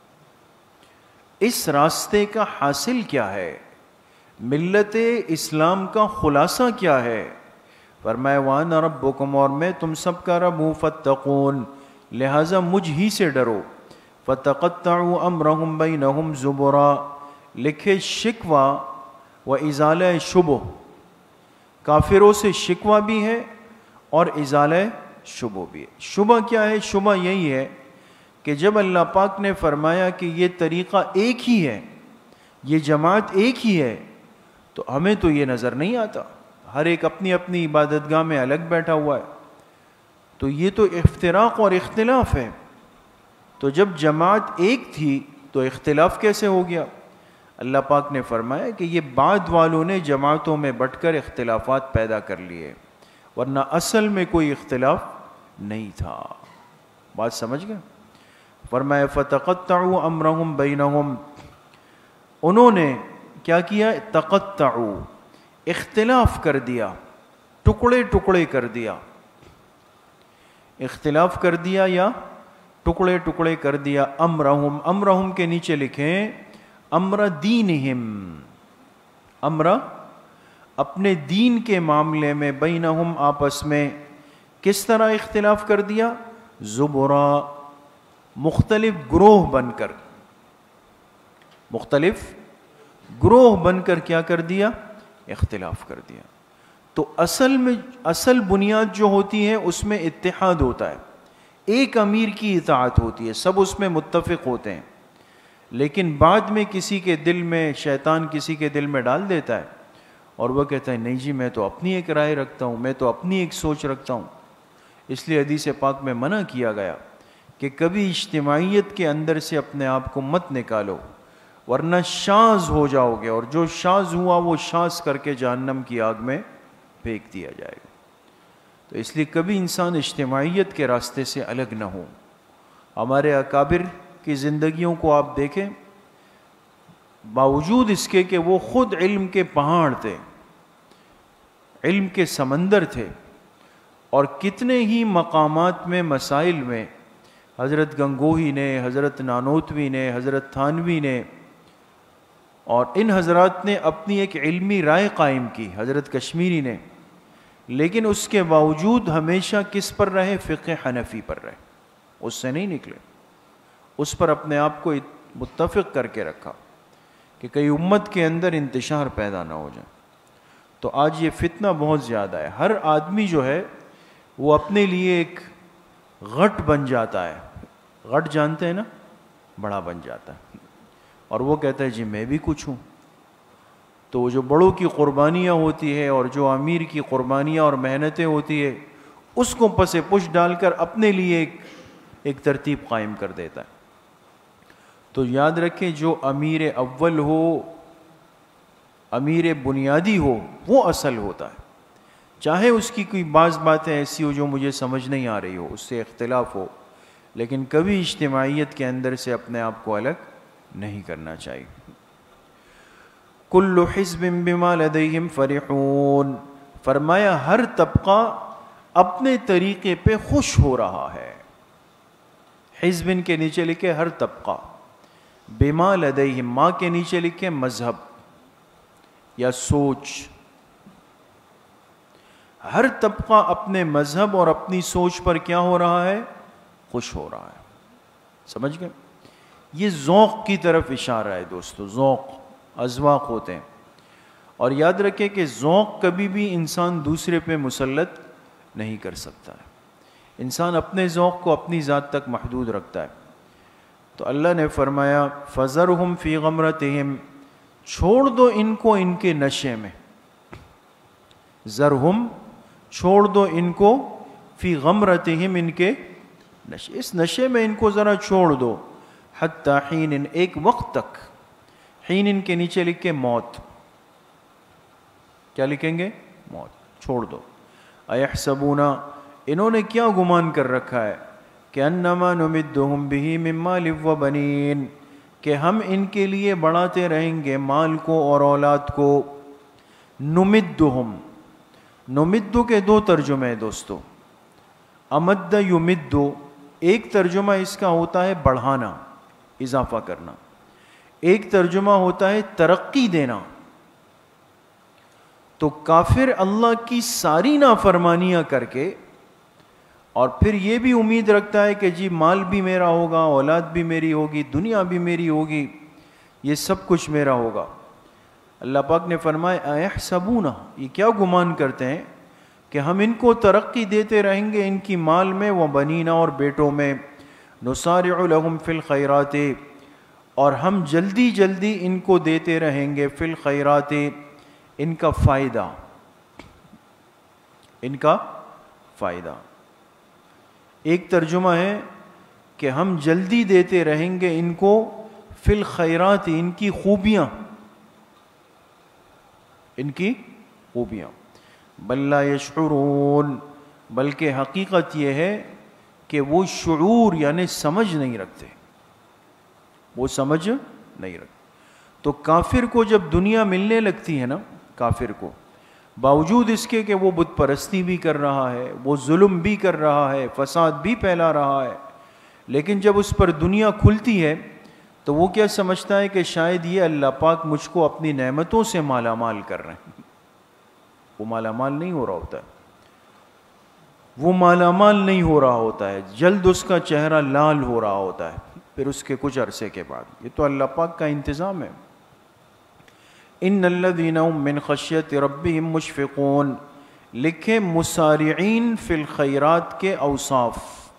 اس راستے کا حاصل کیا ہے؟ ملت اسلام کا خلاصہ کیا ہے؟ فرمایا وَأَنَا رَبُّكُمْ, اور میں تم سب کا رب ہوں, فَاتَّقُونَ, لہٰذا مجھ ہی سے ڈرو. فَتَقَطَّعُوا أَمْرَهُمْ بَيْنَهُمْ زُبُرًا, لکھے شکوہ و ازالہ شبہ, کافروں سے شکوہ بھی ہے اور ازالہ شبہ بھی ہے. شبہ کیا ہے؟ شبہ یہی ہے کہ جب اللہ پاک نے فرمایا کہ یہ طریقہ ایک ہی ہے, یہ جماعت ایک ہی ہے, تو ہمیں تو یہ نظر نہیں آتا, ہر ایک اپنی اپنی عبادت گاہ میں الگ بیٹھا ہوا ہے, تو یہ تو افتراق اور اختلاف ہے. تو جب جماعت ایک تھی تو اختلاف کیسے ہو گیا؟ اللہ پاک نے فرمایا کہ یہ بعد والوں نے جماعتوں میں بٹ کر اختلافات پیدا کر لیے, ورنہ اصل میں کوئی اختلاف نہیں تھا. بات سمجھ گئے؟ فرمایا فَتَقَطَّعُوا أَمْرَهُمْ بَيْنَهُمْ, انہوں نے کیا کیا؟ تقطعوا, اختلاف کر دیا, ٹکڑے ٹکڑے کر دیا, اختلاف کر دیا یا ٹکڑے ٹکڑے کر دیا. امرہم, امرہم کے نیچے لکھیں امر دینہم, امر اپنے دین کے معاملے میں, بینہم آپس میں, کس طرح اختلاف کر دیا؟ زبرا, مختلف گروہ بن کر, مختلف گروہ بن کر کیا کر دیا؟ اختلاف کر دیا. تو اصل میں اصل بنیاد جو ہوتی ہے اس میں اتحاد ہوتا ہے, ایک امیر کی اطاعت ہوتی ہے, سب اس میں متفق ہوتے ہیں. لیکن بعد میں کسی کے دل میں, شیطان کسی کے دل میں ڈال دیتا ہے اور وہ کہتا ہے نہیں جی میں تو اپنی ایک رائے رکھتا ہوں, میں تو اپنی ایک سوچ رکھتا ہوں. اس لیے حدیث پاک میں منع کیا گیا کہ کبھی اجتماعیت کے اندر سے اپنے آپ کو مت نکالو, ورنہ شاذ ہو جاؤ گے, اور جو شاذ ہوا وہ شاذ کر کے جہنم کی آگ میں پھینک دیا جائے گا. تو اس لیے کبھی انسان اجتماعیت کے راستے سے الگ نہ ہو. ہمارے اکابر کی زندگیوں کو آپ دیکھیں، باوجود اس کے کہ وہ خود علم کے پہاڑ تھے، علم کے سمندر تھے، اور کتنے ہی مقامات میں، مسائل میں حضرت گنگوہی نے، حضرت نانوتوی نے، حضرت تھانوی نے اور ان حضرات نے اپنی ایک علمی رائے قائم کی، حضرت کشمیری نے، لیکن اس کے باوجود ہمیشہ کس پر رہے؟ فقہ حنفی پر رہے، اس سے نہیں نکلے. اس پر اپنے آپ کو متفق کر کے رکھا کہ کئی امت کے اندر انتشار پیدا نہ ہو جائے. تو آج یہ فتنہ بہت زیادہ ہے. ہر آدمی جو ہے وہ اپنے لیے ایک غٹ بن جاتا ہے. غٹ جانتے ہیں نا، بڑا بن جاتا ہے، اور وہ کہتا ہے جی میں بھی کچھ ہوں. تو جو بڑوں کی قربانیاں ہوتی ہے اور جو امیر کی قربانیاں اور محنتیں ہوتی ہے، اس کو پس پش ڈال کر اپنے لیے ایک ایک ترتیب قائم کر دیتا ہے. تو یاد رکھیں، جو امیر اول ہو، امیر بنیادی ہو، وہ اصل ہوتا ہے. چاہے اس کی کوئی بعض باتیں ایسی ہو جو مجھے سمجھ نہیں آ رہی ہو، اس سے اختلاف ہو، لیکن کبھی اجتماعیت کے اندر سے اپنے آپ کو الگ نہیں کرنا چاہیے. کل حزب بما لدیہم فرحون، فرمایا ہر طبقہ اپنے طریقے پہ خوش ہو رہا ہے. حزب کے نیچے لکھے ہر طبقہ، بما لدیہم، ماں کے نیچے لکھے مذہب یا سوچ. ہر طبقہ اپنے مذہب اور اپنی سوچ پر کیا ہو رہا ہے؟ خوش ہو رہا ہے. سمجھ گئے؟ یہ ذوق کی طرف اشارہ ہے دوستو. ذوق، اذواق ہوتے ہیں. اور یاد رکھیں کہ ذوق کبھی بھی انسان دوسرے پہ مسلط نہیں کر سکتا ہے. انسان اپنے ذوق کو اپنی ذات تک محدود رکھتا ہے. تو اللہ نے فرمایا فَذَرْهُمْ فِي غَمْرَتِهِمْ، چھوڑ دو ان کو ان کے نشے میں. ذرہم، چھوڑ دو ان کو، فی غمرتہم، ان کے نشے، اس نشے میں ان کو ذرا چھوڑ دو. حتی حین، ایک وقت تک. حین ان کے نیچے لکھ کے موت. کیا لکھیں گے؟ موت. چھوڑ دو. ایحسبون، انہوں نے کیا گمان کر رکھا ہے کہ انما نمدہم بہ من مال و بنین، کہ ہم ان کے لیے بڑھاتے رہیں گے مال کو اور اولاد کو. نمدہم، نمدو کے دو ترجمے ہیں دوستو. امد یمدو، ایک ترجمہ اس کا ہوتا ہے بڑھانا، اضافہ کرنا. ایک ترجمہ ہوتا ہے ترقی دینا. تو کافر اللہ کی ساری نافرمانیاں کر کے اور پھر یہ بھی امید رکھتا ہے کہ جی مال بھی میرا ہوگا، اولاد بھی میری ہوگی، دنیا بھی میری ہوگی، یہ سب کچھ میرا ہوگا. اللہ پاک نے فرمایا ایحسبون، یہ کیا گمان کرتے ہیں کہ ہم ان کو ترقی دیتے رہیں گے ان کی مال میں، و بنینا، اور بیٹوں میں. نسارع لہم فی الخیرات، اور ہم جلدی جلدی ان کو دیتے رہیں گے فی الخیرات، ان کا فائدہ، ان کا فائدہ. ایک ترجمہ ہے کہ ہم جلدی دیتے رہیں گے ان کو فی الخیرات، ان کی خوبیاں، ان کی خوبیاں. بل لا یشعرون، بلکہ حقیقت یہ ہے کہ وہ شعور یعنی سمجھ نہیں رکھتے، وہ سمجھ نہیں رکھتے. تو کافر کو جب دنیا ملنے لگتی ہے نا، کافر کو باوجود اس کے کہ وہ بت پرستی بھی کر رہا ہے، وہ ظلم بھی کر رہا ہے، فساد بھی پھیلا رہا ہے، لیکن جب اس پر دنیا کھلتی ہے تو وہ کیا سمجھتا ہے کہ شاید یہ اللہ پاک مجھ کو اپنی نعمتوں سے مالا مال کر رہے ہیں. وہ مالا مال نہیں ہو رہا ہوتا ہے، وہ مالا مال نہیں ہو رہا ہوتا ہے، جلد اس کا چہرہ لال ہو رہا ہوتا ہے پھر اس کے کچھ عرصے کے بعد. یہ تو اللہ پاک کا انتظام ہے. ان الذین هم من خشیت ربهم مشفقون، لکھے مسارعین فی الخیرات کے اوصاف.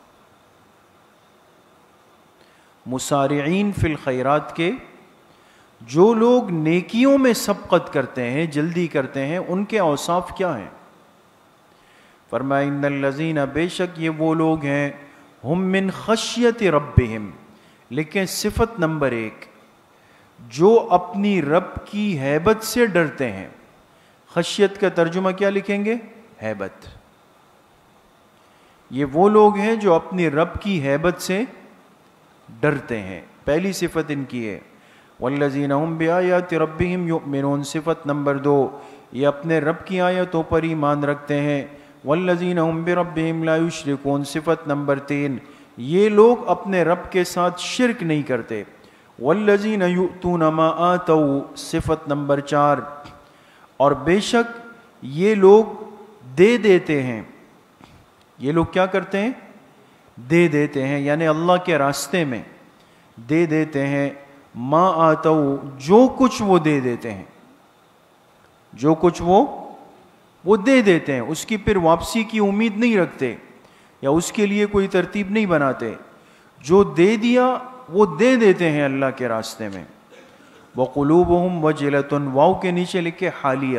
مسارعین فی الخیرات کے، جو لوگ نیکیوں میں سبقت کرتے ہیں، جلدی کرتے ہیں، ان کے اوصاف کیا ہیں؟ فرمایا ان الذین، بے شک یہ وہ لوگ ہیں، ہم من خشیت ربہم، لیکن صفت نمبر ایک، جو اپنی رب کی ہیبت سے ڈرتے ہیں. خشیت کا ترجمہ کیا لکھیں گے؟ ہیبت. یہ وہ لوگ ہیں جو اپنی رب کی ہیبت سے ڈرتے ہیں. پہلی صفت ان کی ہے والذین هم بآیات ربهم یؤمنون. صفت نمبر دو یہ اپنے رب کی آیتوں پر ایمان رکھتے ہیں. والذین هم بربهم لا یشرکون. صفت نمبر تین یہ لوگ اپنے رب کے ساتھ شرک نہیں کرتے. والذین یؤتون ما آتوا. صفت نمبر چار اور بے شک یہ لوگ دے دیتے ہیں. یہ لوگ کیا کرتے ہیں؟ دے دیتے ہیں، یعنی اللہ کے راستے میں دے دیتے ہیں. ما آتوا جو کچھ وہ دے دیتے ہیں، جو کچھ وہ وہ دے دیتے ہیں، اس کی پھر واپسی کی امید نہیں رکھتے یا اس کے لیے کوئی ترتیب نہیں بناتے. جو دے دیا وہ دے دیتے ہیں اللہ کے راستے میں. وقلوبہم وجلۃ. واو کے نیچے لکھے حالیہ،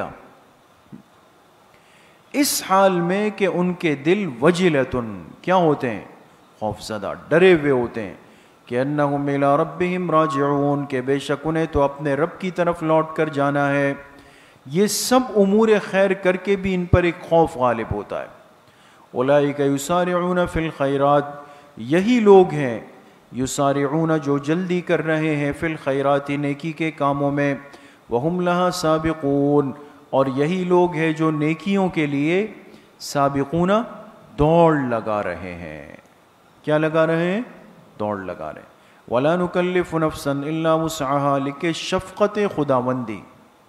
اس حال میں کہ ان کے دل وجلۃ کیا ہوتے ہیں؟ خوف زدہ، ڈرے ہوئے ہوتے ہیں. کہ انہم الی ربہم راجعون. کہ بے شک انہیں تو اپنے رب کی طرف لوٹ کر جانا ہے. یہ سب امور خیر کر کے بھی ان پر ایک خوف غالب ہوتا ہے. اولئک یسارعون فی الخیرات. یہی لوگ ہیں یسارعون جو جلدی کر رہے ہیں فی الخیرات نیکی کے کاموں میں. وہم لہا سابقون. اور یہی لوگ ہیں جو نیکیوں کے لیے سابقون دوڑ لگا رہے ہیں. کیا لگا رہے ہیں؟ دوڑ لگا رہے ہیں. ولا نکلف نفسا الا وسعها. لکھے شفقت خداوندی.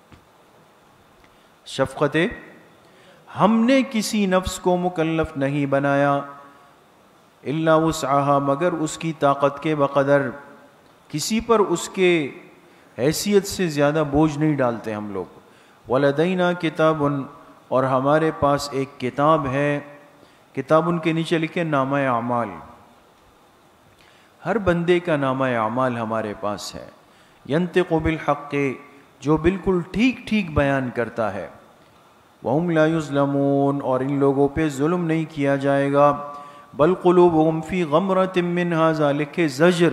شفقت ہم نے کسی نفس کو مکلف نہیں بنایا الا وسعها مگر اس کی طاقت کے بقدر. کسی پر اس کے حیثیت سے زیادہ بوجھ نہیں ڈالتے ہم لوگ. ولدینا کتاب. اور ہمارے پاس ایک کتاب ہے. کتاب ان کے نیچے لکھے نامہ اعمال. ہر بندے کا نامہ اعمال ہمارے پاس ہے. ینطق بالحق جو بالکل ٹھیک ٹھیک بیان کرتا ہے. وہم لا یظلمون. اور ان لوگوں پہ ظلم نہیں کیا جائے گا. بل قلوبہم فی غمرۃ من ھذا. لکھے زجر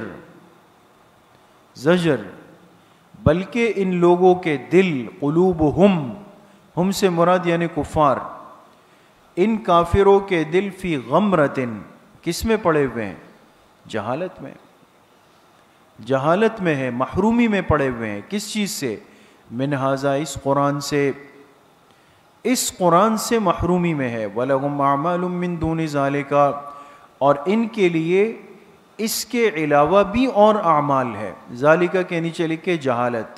زجر بلکہ ان لوگوں کے دل قلوبہم، ہم سے مراد یعنی کفار، ان کافروں کے دل فی غمرۃ کس میں پڑے ہوئے ہیں؟ جہالت میں. جہالت میں ہے، محرومی میں پڑے ہوئے ہیں. کس چیز سے؟ من ھذا اس قرآن سے. اس قرآن سے محرومی میں ہے. وَلَهُمْ أَعْمَالٌ مِّن دُونِ ذَلِكَ. اور ان کے لیے اس کے علاوہ بھی اور اعمال ہے. ذالکہ کے نیچے لکھے جہالت.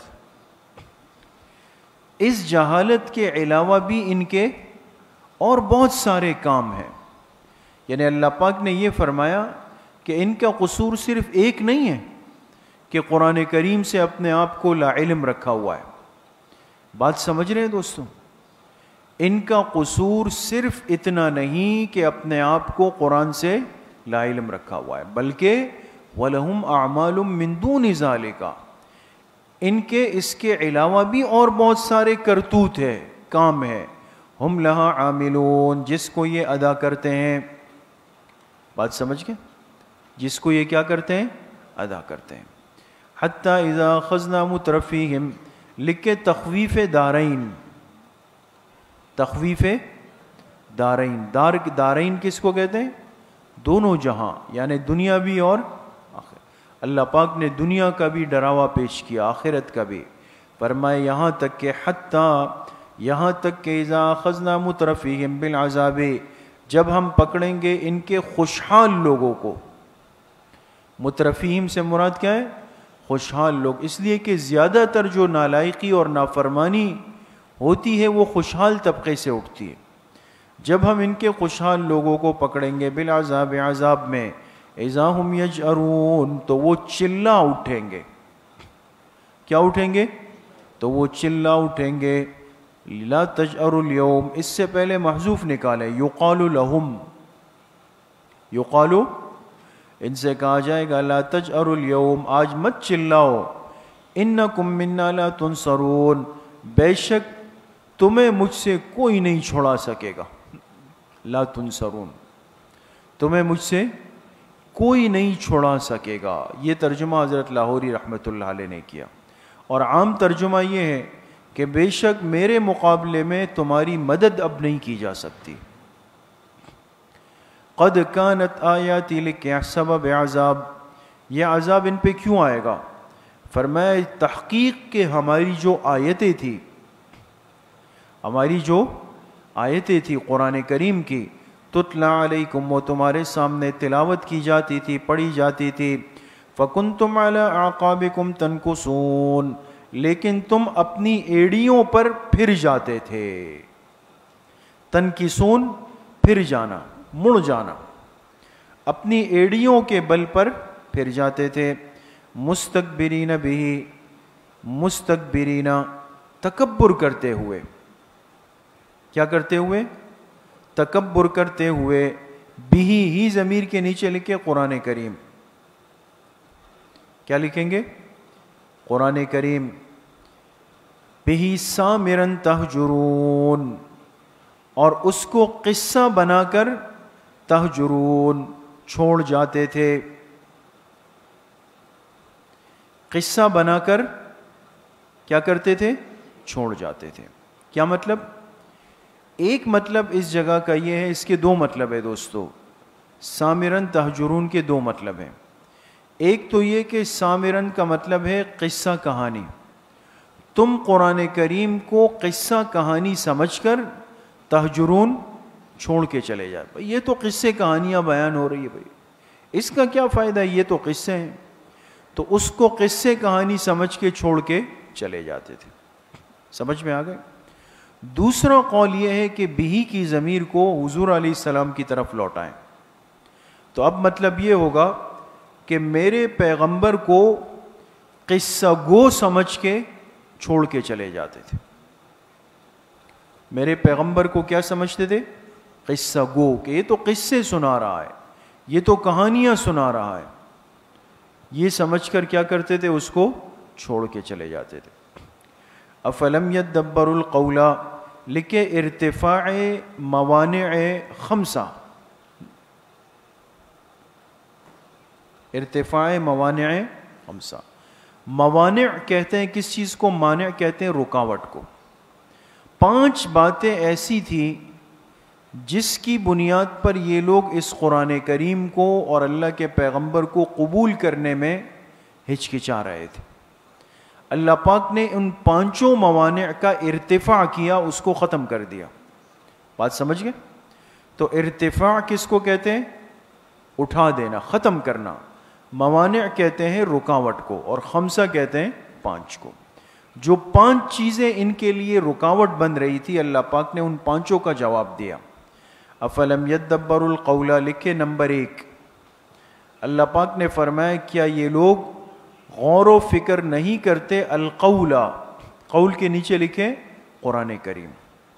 اس جہالت کے علاوہ بھی ان کے اور بہت سارے کام ہیں. یعنی اللہ پاک نے یہ فرمایا کہ ان کا قصور صرف ایک نہیں ہے کہ قرآن کریم سے اپنے آپ کو لا علم رکھا ہوا ہے. بات سمجھ رہے ہیں دوستوں؟ ان کا قصور صرف اتنا نہیں کہ اپنے آپ کو قرآن سے لا علم رکھا ہوا ہے، بلکہ وَلَهُمْ أَعْمَالٌ مِّن دُونِ ذَلِكَ. ان کے اس کے علاوہ بھی اور بہت سارے کرتوت ہے، کام ہے. ہم لہا عاملون جس کو یہ ادا کرتے ہیں. بات سمجھ گئے؟ جس کو یہ کیا کرتے ہیں؟ ادا کرتے ہیں. حتی اذا اخذنا مترفیہم. لکھے تخویف دارین. تخویف دارین. دار دارین کس کو کہتے ہیں؟ دونوں جہاں، یعنی دنیا بھی اور آخرت. اللہ پاک نے دنیا کا بھی ڈراوا پیش کیا، آخرت کا بھی. فرمائے یہاں تک کہ حتیٰ یہاں تک کہ اذا اخذنا مترفیہم بالعذاب. جب ہم پکڑیں گے ان کے خوشحال لوگوں کو. مترفیہم سے مراد کیا ہے؟ خوشحال لوگ. اس لیے کہ زیادہ تر جو نالائقی اور نافرمانی ہوتی ہے وہ خوشحال طبقے سے اٹھتی ہے. جب ہم ان کے خوشحال لوگوں کو پکڑیں گے بالعذاب عذاب میں، اذا ہم یجأرون تو وہ چلا اٹھیں گے. کیا اٹھیں گے؟ تو وہ چلا اٹھیں گے. لا تجأروا اليوم اس سے پہلے محذوف نکالے. یقال لهم یقال ان سے کہا جائے گا لا تجأروا اليوم آج مت چلاؤ. انکم منا لا تنصرون بے شک تمہیں مجھ سے کوئی نہیں چھڑا سکے گا. لا تنصرون تمہیں مجھ سے کوئی نہیں چھڑا سکے گا. یہ ترجمہ حضرت لاہوری رحمۃ اللہ علیہ نے کیا. اور عام ترجمہ یہ ہے کہ بے شک میرے مقابلے میں تمہاری مدد اب نہیں کی جا سکتی. قد کانت آیاتی لکہ سبب عذاب، یہ عذاب ان پہ کیوں آئے گا؟ فرمایا تحقیق کہ ہماری جو آیتیں تھی، ہماری جو آیتیں تھی قرآن کریم کی، تتلا علیکم، وہ تمہارے سامنے تلاوت کی جاتی تھی، پڑھی جاتی تھی، فکنتم علی اعقابکم تنکسون، لیکن تم اپنی ایڑیوں پر پھر جاتے تھے۔ تنکسون پھر جانا، مڑ جانا، اپنی ایڑیوں کے بل پر پھر جاتے تھے۔ مستکبرین بھی، مستکبرین تکبر کرتے ہوئے، کیا کرتے ہوئے؟ تکبر کرتے ہوئے، بھی ہی ضمیر کے نیچے لکھے قرآن کریم، کیا لکھیں گے؟ قرآن کریم۔ بھی سامرن تہجرون، اور اس کو قصہ بنا کر تہجرون چھوڑ جاتے تھے، قصہ بنا کر کیا کرتے تھے؟ چھوڑ جاتے تھے۔ کیا مطلب؟ ایک مطلب اس جگہ کا یہ ہے، اس کے دو مطلب ہے دوستو، سامرن تہجرون کے دو مطلب ہیں۔ ایک تو یہ کہ سامرن کا مطلب ہے قصہ کہانی، تم قرآن کریم کو قصہ کہانی سمجھ کر تہجرون چھوڑ کے چلے جائے۔ بھائی یہ تو قصے کہانیاں بیان ہو رہی ہے، بھائی اس کا کیا فائدہ، یہ تو قصے ہیں، تو اس کو قصے کہانی سمجھ کے چھوڑ کے چلے جاتے تھے۔ سمجھ میں آ گئے؟ دوسرا قول یہ ہے کہ بھی کی ضمیر کو حضور علیہ السلام کی طرف لوٹائیں، تو اب مطلب یہ ہوگا کہ میرے پیغمبر کو قصہ گو سمجھ کے چھوڑ کے چلے جاتے تھے۔ میرے پیغمبر کو کیا سمجھتے تھے؟ قصہ گو، کہ یہ تو قصے سنا رہا ہے، یہ تو کہانیاں سنا رہا ہے، یہ سمجھ کر کیا کرتے تھے؟ اس کو چھوڑ کے چلے جاتے تھے۔ افلم یدبروا القول، لکھے ارتفاع موانع خمسہ، ارتفاع موانع خمسہ، موانع کہتے ہیں کس چیز کو؟ مانع کہتے ہیں رکاوٹ کو۔ پانچ باتیں ایسی تھیں جس کی بنیاد پر یہ لوگ اس قرآن کریم کو اور اللہ کے پیغمبر کو قبول کرنے میں ہچکچا رہے تھے۔ اللہ پاک نے ان پانچوں موانع کا ارتفاع کیا، اس کو ختم کر دیا۔ بات سمجھ گئے؟ تو ارتفاع کس کو کہتے ہیں؟ اٹھا دینا، ختم کرنا۔ موانع کہتے ہیں رکاوٹ کو، اور خمسہ کہتے ہیں پانچ کو۔ جو پانچ چیزیں ان کے لیے رکاوٹ بن رہی تھی، اللہ پاک نے ان پانچوں کا جواب دیا۔ افلم یدبروا القول، لکھے نمبر ایک، اللہ پاک نے فرمایا کیا یہ لوگ غور و فکر نہیں کرتے؟ القول، قول کے نیچے لکھے قرآن کریم،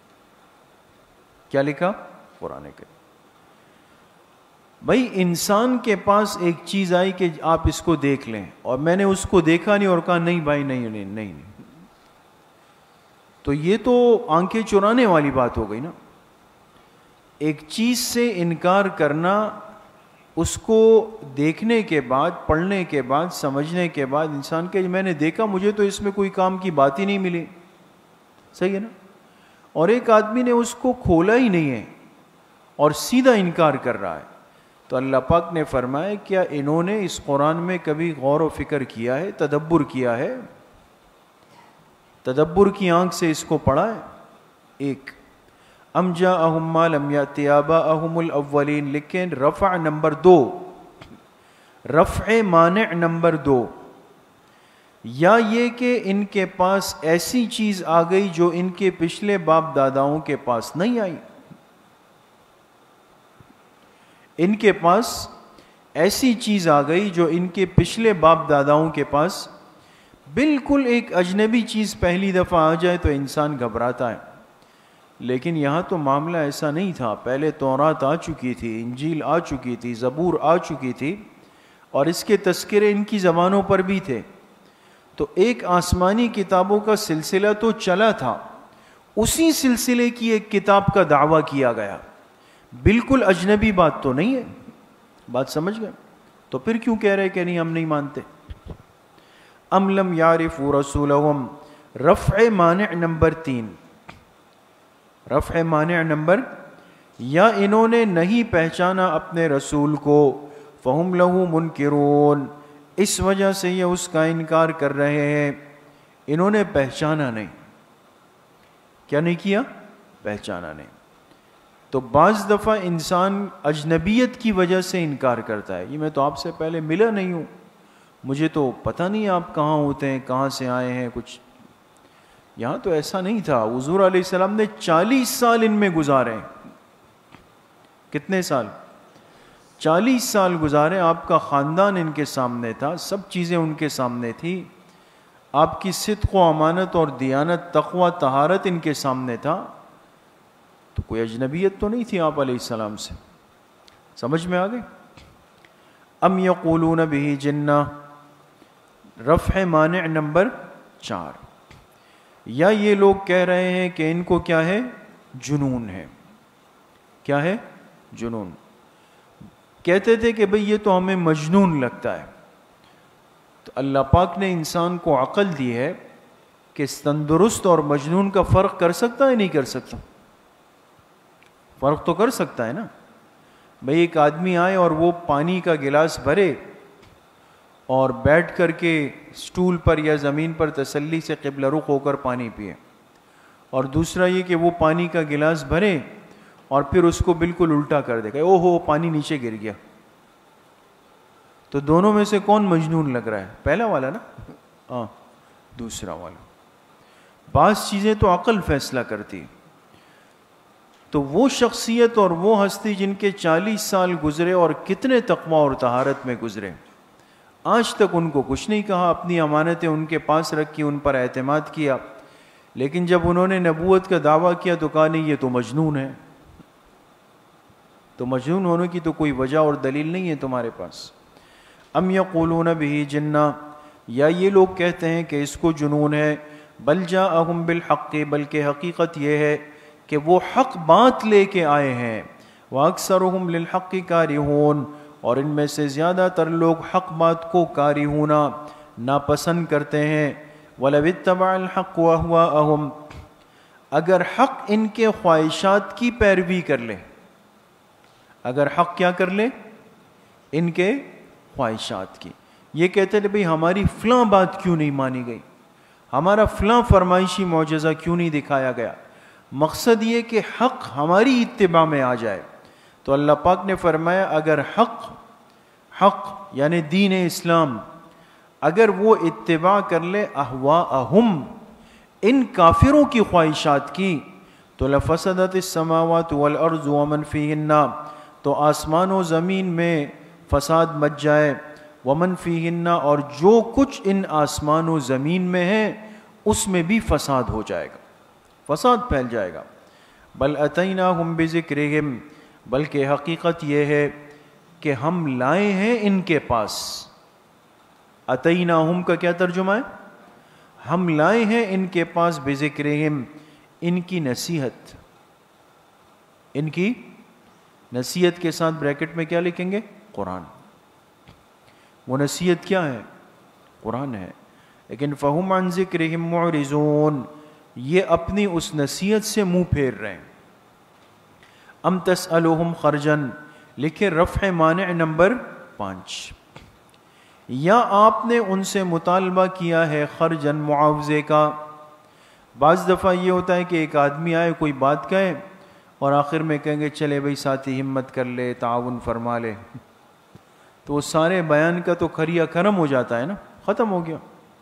کیا لکھا؟ قرآن کریم۔ بھائی انسان کے پاس ایک چیز آئی کہ آپ اس کو دیکھ لیں، اور میں نے اس کو دیکھا نہیں اور کہا نہیں بھائی نہیں نہیں نہیں نہیں، تو یہ تو آنکھیں چرانے والی بات ہو گئی نا۔ ایک چیز سے انکار کرنا، اس کو دیکھنے کے بعد، پڑھنے کے بعد، سمجھنے کے بعد انسان کے میں نے دیکھا، مجھے تو اس میں کوئی کام کی بات ہی نہیں ملی، صحیح ہے نا؟ اور ایک آدمی نے اس کو کھولا ہی نہیں ہے اور سیدھا انکار کر رہا ہے، تو اللہ پاک نے فرمایا کیا انہوں نے اس قرآن میں کبھی غور و فکر کیا ہے، تدبر کیا ہے، تدبر کی آنکھ سے اس کو پڑھا ہے؟ ایک ام جاءہم ما لم یأت آباءہم الاولین، لیکن رفع نمبر دو، رفع مانع نمبر دو، یا یہ کہ ان کے پاس ایسی چیز آ گئی جو ان کے پچھلے باپ داداؤں کے پاس نہیں آئی، ان کے پاس ایسی چیز آ گئی جو ان کے پچھلے باپ داداؤں کے پاس، بالکل ایک اجنبی چیز پہلی دفعہ آ جائے تو انسان گھبراتا ہے، لیکن یہاں تو معاملہ ایسا نہیں تھا۔ پہلے تورات آ چکی تھی، انجیل آ چکی تھی، زبور آ چکی تھی، اور اس کے تذکرے ان کی زبانوں پر بھی تھے، تو ایک آسمانی کتابوں کا سلسلہ تو چلا تھا، اسی سلسلے کی ایک کتاب کا دعویٰ کیا گیا، بالکل اجنبی بات تو نہیں ہے۔ بات سمجھ گئے؟ تو پھر کیوں کہہ رہے کہ نہیں ہم نہیں مانتے؟ ام لم یعرفوا رسولہم، رفع مانع نمبر تین، رفع مانع نمبر یا انہوں نے نہیں پہچانا اپنے رسول کو، فہم لہو منکرون، اس وجہ سے یہ اس کا انکار کر رہے ہیں۔ انہوں نے پہچانا نہیں، کیا نہیں کیا؟ پہچانا نہیں۔ تو بعض دفعہ انسان اجنبیت کی وجہ سے انکار کرتا ہے، یہ میں تو آپ سے پہلے ملا نہیں ہوں، مجھے تو پتہ نہیں آپ کہاں ہوتے ہیں، کہاں سے آئے ہیں، کچھ یہاں تو ایسا نہیں تھا۔ حضور علیہ السلام نے چالیس سال ان میں گزارے، کتنے سال؟ چالیس سال گزارے، آپ کا خاندان ان کے سامنے تھا، سب چیزیں ان کے سامنے تھی، آپ کی صدق و امانت اور دیانت، تقوی، طہارت ان کے سامنے تھا، تو کوئی اجنبیت تو نہیں تھی آپ علیہ السلام سے۔ سمجھ میں آ گئی؟ ام یقولون بہ جنہ، رفع مانع نمبر چار، یا یہ لوگ کہہ رہے ہیں کہ ان کو کیا ہے؟ جنون ہے۔ کیا ہے؟ جنون۔ کہتے تھے کہ بھئی یہ تو ہمیں مجنون لگتا ہے، تو اللہ پاک نے انسان کو عقل دی ہے کہ تندرست اور مجنون کا فرق کر سکتا ہے نہیں کر سکتا؟ فرق تو کر سکتا ہے نا۔ بھئی ایک آدمی آئے اور وہ پانی کا گلاس بھرے اور بیٹھ کر کے سٹول پر یا زمین پر تسلی سے قبلہ رخ ہو کر پانی پیے، اور دوسرا یہ کہ وہ پانی کا گلاس بھرے اور پھر اس کو بالکل الٹا کر دے گا، او ہو پانی نیچے گر گیا، تو دونوں میں سے کون مجنون لگ رہا ہے؟ پہلا والا نا، ہاں دوسرا والا۔ بعض چیزیں تو عقل فیصلہ کرتی، تو وہ شخصیت اور وہ ہستی جن کے چالیس سال گزرے اور کتنے تقوی اور طہارت میں گزرے، آج تک ان کو کچھ نہیں کہا، اپنی امانتیں ان کے پاس رکھی، ان پر اعتماد کیا، لیکن جب انہوں نے نبوت کا دعویٰ کیا تو کہا نہیں یہ تو مجنون ہے۔ تو مجنون ہونے کی تو کوئی وجہ اور دلیل نہیں ہے تمہارے پاس۔ ام یقولون بہ جنہ، یا یہ لوگ کہتے ہیں کہ اس کو جنون ہے، بل جاءہم بالحق، بلکہ حقیقت یہ ہے کہ وہ حق بات لے کے آئے ہیں، وَأَكْثَرُهُمْ لِلْحَقِّ كَارِهُونَ، اور ان میں سے زیادہ تر لوگ حق بات کو کارہون، ناپسند کرتے ہیں۔ وَلَوِ اتَّبَعَ الْحَقُّ وَأَهْوَاءَهُمْ، اگر حق ان کے خواہشات کی پیروی کر لے، اگر حق کیا کر لے؟ ان کے خواہشات کی، یہ کہتے ہیں بھئی ہماری فلاں بات کیوں نہیں مانی گئی، ہمارا فلاں فرمائشی معجزہ کیوں نہیں دکھایا گیا، مقصد یہ کہ حق ہماری اتباع میں آ جائے۔ تو اللہ پاک نے فرمایا اگر حق حق یعنی دین اسلام اگر وہ اتباع کر لے اہواءہم، ان کافروں کی خواہشات کی، تو لفسدت السماوات والارض ومن فیہن، تو آسمان و زمین میں فساد مچ جائے، ومن فیہن، اور جو کچھ ان آسمان و زمین میں ہے اس میں بھی فساد ہو جائے گا، فساد پھیل جائے گا۔ بل اتیناہم بذکرہم، بلکہ حقیقت یہ ہے کہ ہم لائے ہیں ان کے پاس۔ اتیناہم کا کیا ترجمہ ہے؟ ہم لائے ہیں ان کے پاس، بذکرہم، ان کی نصیحت، ان کی نصیحت کے ساتھ بریکٹ میں کیا لکھیں گے؟ قرآن۔ وہ نصیحت کیا ہے؟ قرآن ہے، لیکن فہم عن ذکرہم معرضون، یہ اپنی اس نصیحت سے منہ پھیر رہے ہیں۔ ام تسألہم خرجن، لکھے رفع مانع نمبر پانچ، یا آپ نے ان سے مطالبہ کیا ہے خرجن، معاوضے کا۔ بعض دفعہ یہ ہوتا ہے کہ ایک آدمی آئے کوئی بات کہے اور آخر میں کہیں گے چلے بھائی ساتھی ہمت کر لے، تعاون فرما لے، تو وہ سارے بیان کا تو کھریا کرم ہو جاتا ہے نا، ختم ہو گیا۔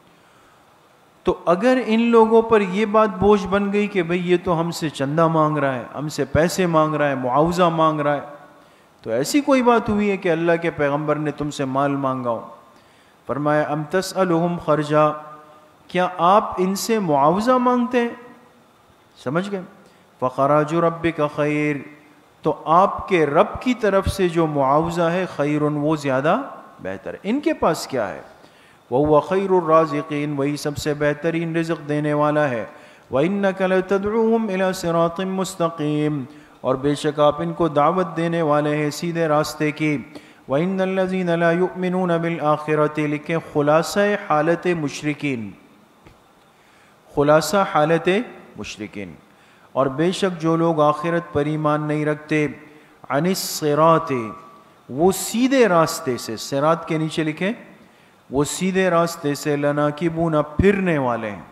تو اگر ان لوگوں پر یہ بات بوجھ بن گئی کہ بھئی یہ تو ہم سے چندہ مانگ رہا ہے، ہم سے پیسے مانگ رہا ہے، معاوضہ مانگ رہا ہے، تو ایسی کوئی بات ہوئی ہے کہ اللہ کے پیغمبر نے تم سے مال مانگا ہو؟ فرمایا ام تسألہم خرجا، کیا آپ ان سے معاوضہ مانگتے ہیں؟ سمجھ گئے؟ فخراج ربک خیر، تو آپ کے رب کی طرف سے جو معاوضہ ہے خیر، وہ زیادہ بہتر ہے۔ ان کے پاس کیا ہے؟ وَهُوَ خَيْرُ الرَّازِقِينَ، وہی سب سے بہترین رزق دینے والا ہے۔ وَإِنَّكَ لَتَدْعُوهُمْ إِلَى صِرَاطٍ مُسْتَقِيمٍ، اور بے شک آپ ان کو دعوت دینے والے ہیں سیدھے راستے کی۔ وَإِنَّ الَّذِينَ لَا يُؤْمِنُونَ بِالْآخِرَةِ، لکھیں خلاصہ حالت مشرکین، خلاصہ حالت مشرکین۔ اور بے شک جو لوگ آخرت پر ایمان نہیں رکھتے، عن الصراط، وہ سیدھے راستے سے، صراط کے نیچے لکھیں وہ سیدھے راستے سے، لناکبون، پھرنے والے ہیں،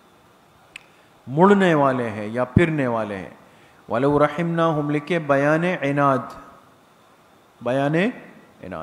مڑنے والے ہیں یا پھرنے والے ہیں، وَلَوْ رَحِمْنَاهُمْ لکھے بیان عناد، بیان عناد،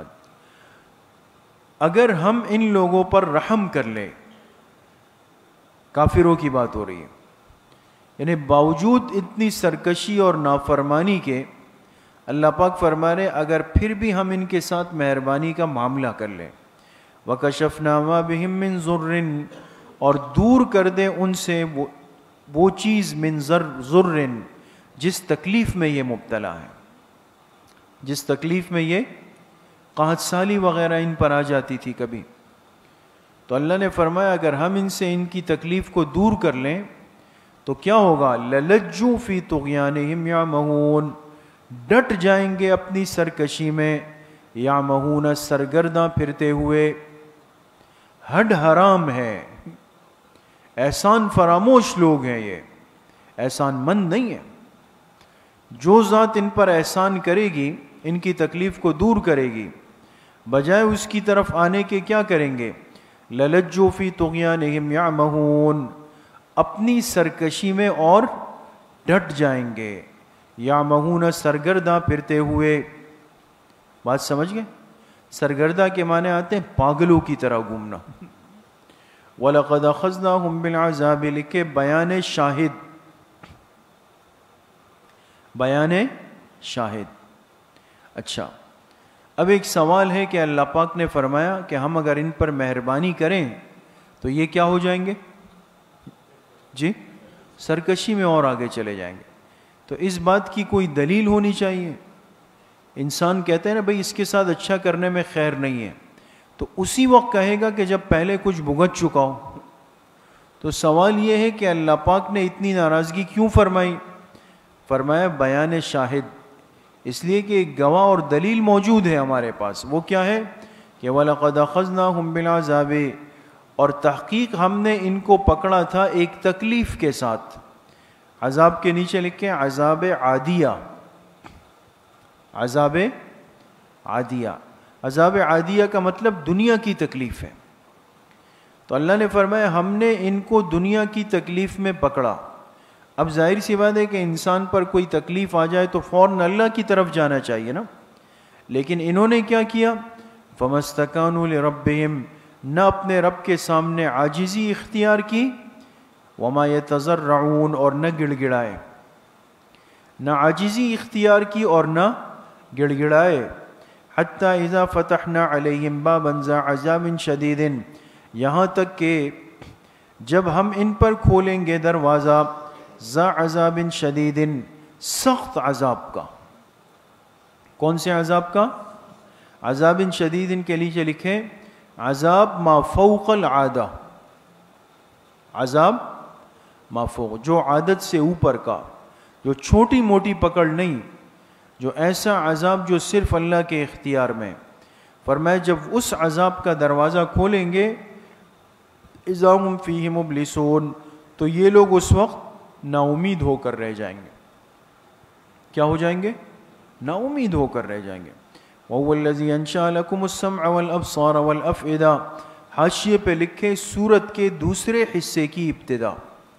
اگر ہم ان لوگوں پر رحم کر لیں، کافروں کی بات ہو رہی ہے، یعنی باوجود اتنی سرکشی اور نافرمانی کے اللہ پاک فرما رہے اگر پھر بھی ہم ان کے ساتھ مہربانی کا معاملہ کر لیں، وَكَشَفْنَا مَا بِهِم مِّن ضُرٍّ، اور دور کر دیں ان سے وہ, وہ چیز من ضر، جس تکلیف میں یہ مبتلا ہے، جس تکلیف میں یہ قحط سالی وغیرہ ان پر آ جاتی تھی کبھی، تو اللہ نے فرمایا اگر ہم ان سے ان کی تکلیف کو دور کر لیں تو کیا ہوگا، لَلَجُّوا فِي طُغْيَانِهِمْ يَعْمَهُونَ، ڈٹ جائیں گے اپنی سرکشی میں، یعمہون، سرگرداں پھرتے ہوئے، ہڈ حرام ہے، احسان فراموش لوگ ہیں، یہ احسان مند نہیں ہے۔ جو ذات ان پر احسان کرے گی، ان کی تکلیف کو دور کرے گی، بجائے اس کی طرف آنے کے کیا کریں گے، لَلَجُّوا فِي طُغْيَانِهِمْ يَعْمَهُونَ، اپنی سرکشی میں اور ڈٹ جائیں گے، یعمہون، سرگرداں پھرتے ہوئے۔ بات سمجھ گئے؟ سرگردہ کے معنی آتے ہیں پاگلوں کی طرح گھومنا۔ وَلَقَدْ أَخَذْنَاهُمْ بِالْعَذَابِ لکھے بیان شاہد، بیان شاہد۔ اچھا، اب ایک سوال ہے کہ اللہ پاک نے فرمایا کہ ہم اگر ان پر مہربانی کریں تو یہ کیا ہو جائیں گے؟ جی، سرکشی میں اور آگے چلے جائیں گے۔ تو اس بات کی کوئی دلیل ہونی چاہیے۔ انسان کہتے ہیں نا بھئی اس کے ساتھ اچھا کرنے میں خیر نہیں ہے، تو اسی وقت کہے گا کہ جب پہلے کچھ بھگت چکا ہو۔ تو سوال یہ ہے کہ اللہ پاک نے اتنی ناراضگی کیوں فرمائی؟ فرمایا بیان شاہد، اس لیے کہ ایک گواہ اور دلیل موجود ہے ہمارے پاس، وہ کیا ہے کہ وَلَقَدْ أَخَذْنَاهُمْ بِالْعَذَابِ، اور تحقیق ہم نے ان کو پکڑا تھا ایک تکلیف کے ساتھ۔ عذاب کے نیچے لکھیں عذاب عادیہ، عذاب عادیہ، عذاب عادیہ کا مطلب دنیا کی تکلیف ہے۔ تو اللہ نے فرمایا ہم نے ان کو دنیا کی تکلیف میں پکڑا۔ اب ظاہر سی بات ہے کہ انسان پر کوئی تکلیف آ جائے تو فوراً اللہ کی طرف جانا چاہیے نا، لیکن انہوں نے کیا کیا، فَمَسْتَكَانُوا لِرَبِّهِمْ، نہ اپنے رب کے سامنے عاجزی اختیار کی، وَمَا يَتَضَرَّعُونَ، اور نہ گڑ گڑائے، نہ عاجزی اختیار کی اور نہ گڑ گڑائے، حَتَّى إِذَا فَتَحْنَا عَلَيْهِمْ بَابًا ذَا عَذَابٍ شَدِيدٍ، یہاں تک کہ جب ہم ان پر کھولیں گے دروازہ ذا عذاب شدید، سخت عذاب کا۔ کون سے عذاب کا؟ عذاب شدید کے لیے لکھیں عذاب ما فوق العادہ، عذاب ما فوق، جو عادت سے اوپر کا، جو چھوٹی موٹی پکڑ نہیں، جو ایسا عذاب جو صرف اللہ کے اختیار میں۔ فرمایا جب اس عذاب کا دروازہ کھولیں گے اذا ہم فیہ مبلسون، تو یہ لوگ اس وقت نا امید ہو کر رہ جائیں گے۔ کیا ہو جائیں گے؟ نا امید ہو کر رہ جائیں گے۔ وَهُوَ الَّذِي أَنشَأَ لَكُمُ السَّمْعَ وَالْأَبْصَارَ وَالْأَفْئِدَةَ، حاشیے پہ لکھے سورت کے دوسرے حصے کی ابتدا،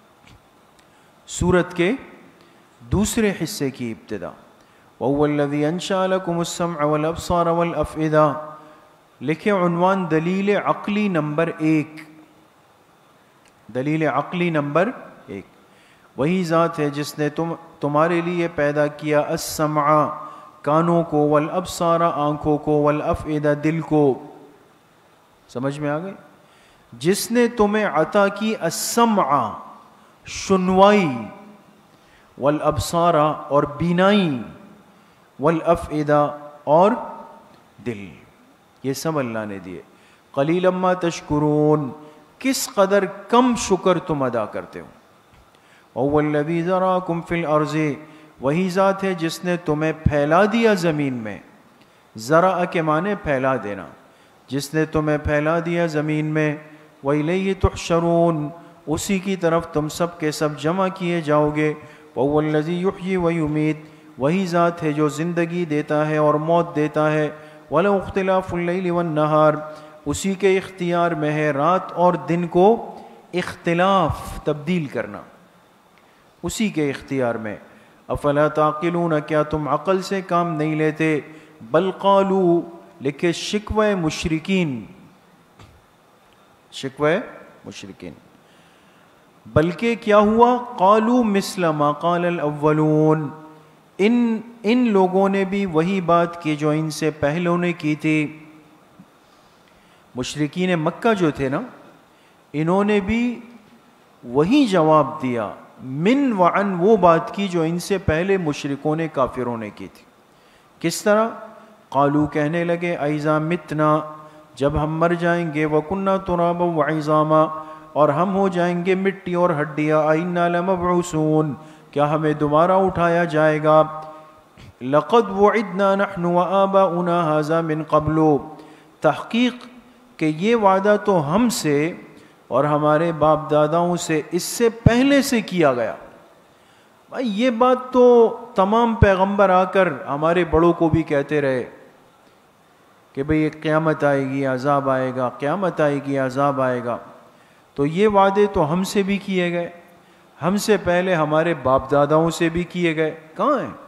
سورت کے دوسرے حصے کی ابتدا۔ وَهُوَ الَّذِي أَنشَأَ لَكُمُ السَّمْعَ وَالْأَبْصَارَ وَالْأَفْئِدَةَ، لکھے عنوان دلیل عقلی نمبر ایک، دلیل عقلی نمبر ایک، وہی ذات ہے جس نے تم تمہارے لیے پیدا کیا السمع، کانوں کو، والابصار، آنکھوں کو، والافئدہ، دل کو۔ سمجھ میں آ گئی؟ جس نے تمہیں عطا کی السمع، سنوائی، والابصار، اور بینائی، والافئدہ، اور دل، یہ سب اللہ نے دیے۔ قلیلا ما تشکرون، کس قدر کم شکر تم ادا کرتے ہو۔ وَهُوَ الَّذِي ذَرَاكُمْ فِي الْأَرْضِ، وہی ذات ہے جس نے تمہیں پھیلا دیا زمین میں، ذرا کے معنی پھیلا دینا، جس نے تمہیں پھیلا دیا زمین میں، وَإِلَيْهِ تُحْشَرُونَ، اسی کی طرف تم سب کے سب جمع کیے جاؤ گے۔ وَهُوَ الَّذِي يُحْيِي وَيُمِيتُ, وہی ذات ہے جو زندگی دیتا ہے اور موت دیتا ہے. وَلَهُ اخْتِلَافُ اللَّيْلِ وَالنَّهَارِ, اسی کے اختیار میں ہے رات اور دن کو اختلاف تبدیل کرنا, اسی کے اختیار میں. افلا تعقلون, کیا تم عقل سے کام نہیں لیتے. بل قالوا, لکھے شکوہ مشرکین, شکوہ مشرکین, بلکہ کیا ہوا, قالوا مثل ما قال الاولون, ان ان لوگوں نے بھی وہی بات کی جو ان سے پہلوں نے کی تھی. مشرکین مکہ جو تھے نا, انہوں نے بھی وہی جواب دیا, من وعن, وہ بات کی جو ان سے پہلے مشرکوں نے کافروں نے کی تھی. کس طرح؟ قالو, کہنے لگے, ایذا متنا, جب ہم مر جائیں گے, وکننا ترابا وعظاما, اور ہم ہو جائیں گے مٹی اور ہڈیاں, اینا لمبعوثون, کیا ہمیں دوبارہ اٹھایا جائے گا. لقد وعدنا نحن وآباؤنا هذا من قبل, تحقیق کہ یہ وعدہ تو ہم سے اور ہمارے باپ داداؤں سے اس سے پہلے سے کیا گیا. بھائی یہ بات تو تمام پیغمبر آ کر ہمارے بڑوں کو بھی کہتے رہے کہ بھئی ایک قیامت آئے گی, عذاب آئے گا, قیامت آئے گی, عذاب آئے گا. تو یہ وعدے تو ہم سے بھی کیے گئے, ہم سے پہلے ہمارے باپ داداؤں سے بھی کیے گئے. کہاں ہیں؟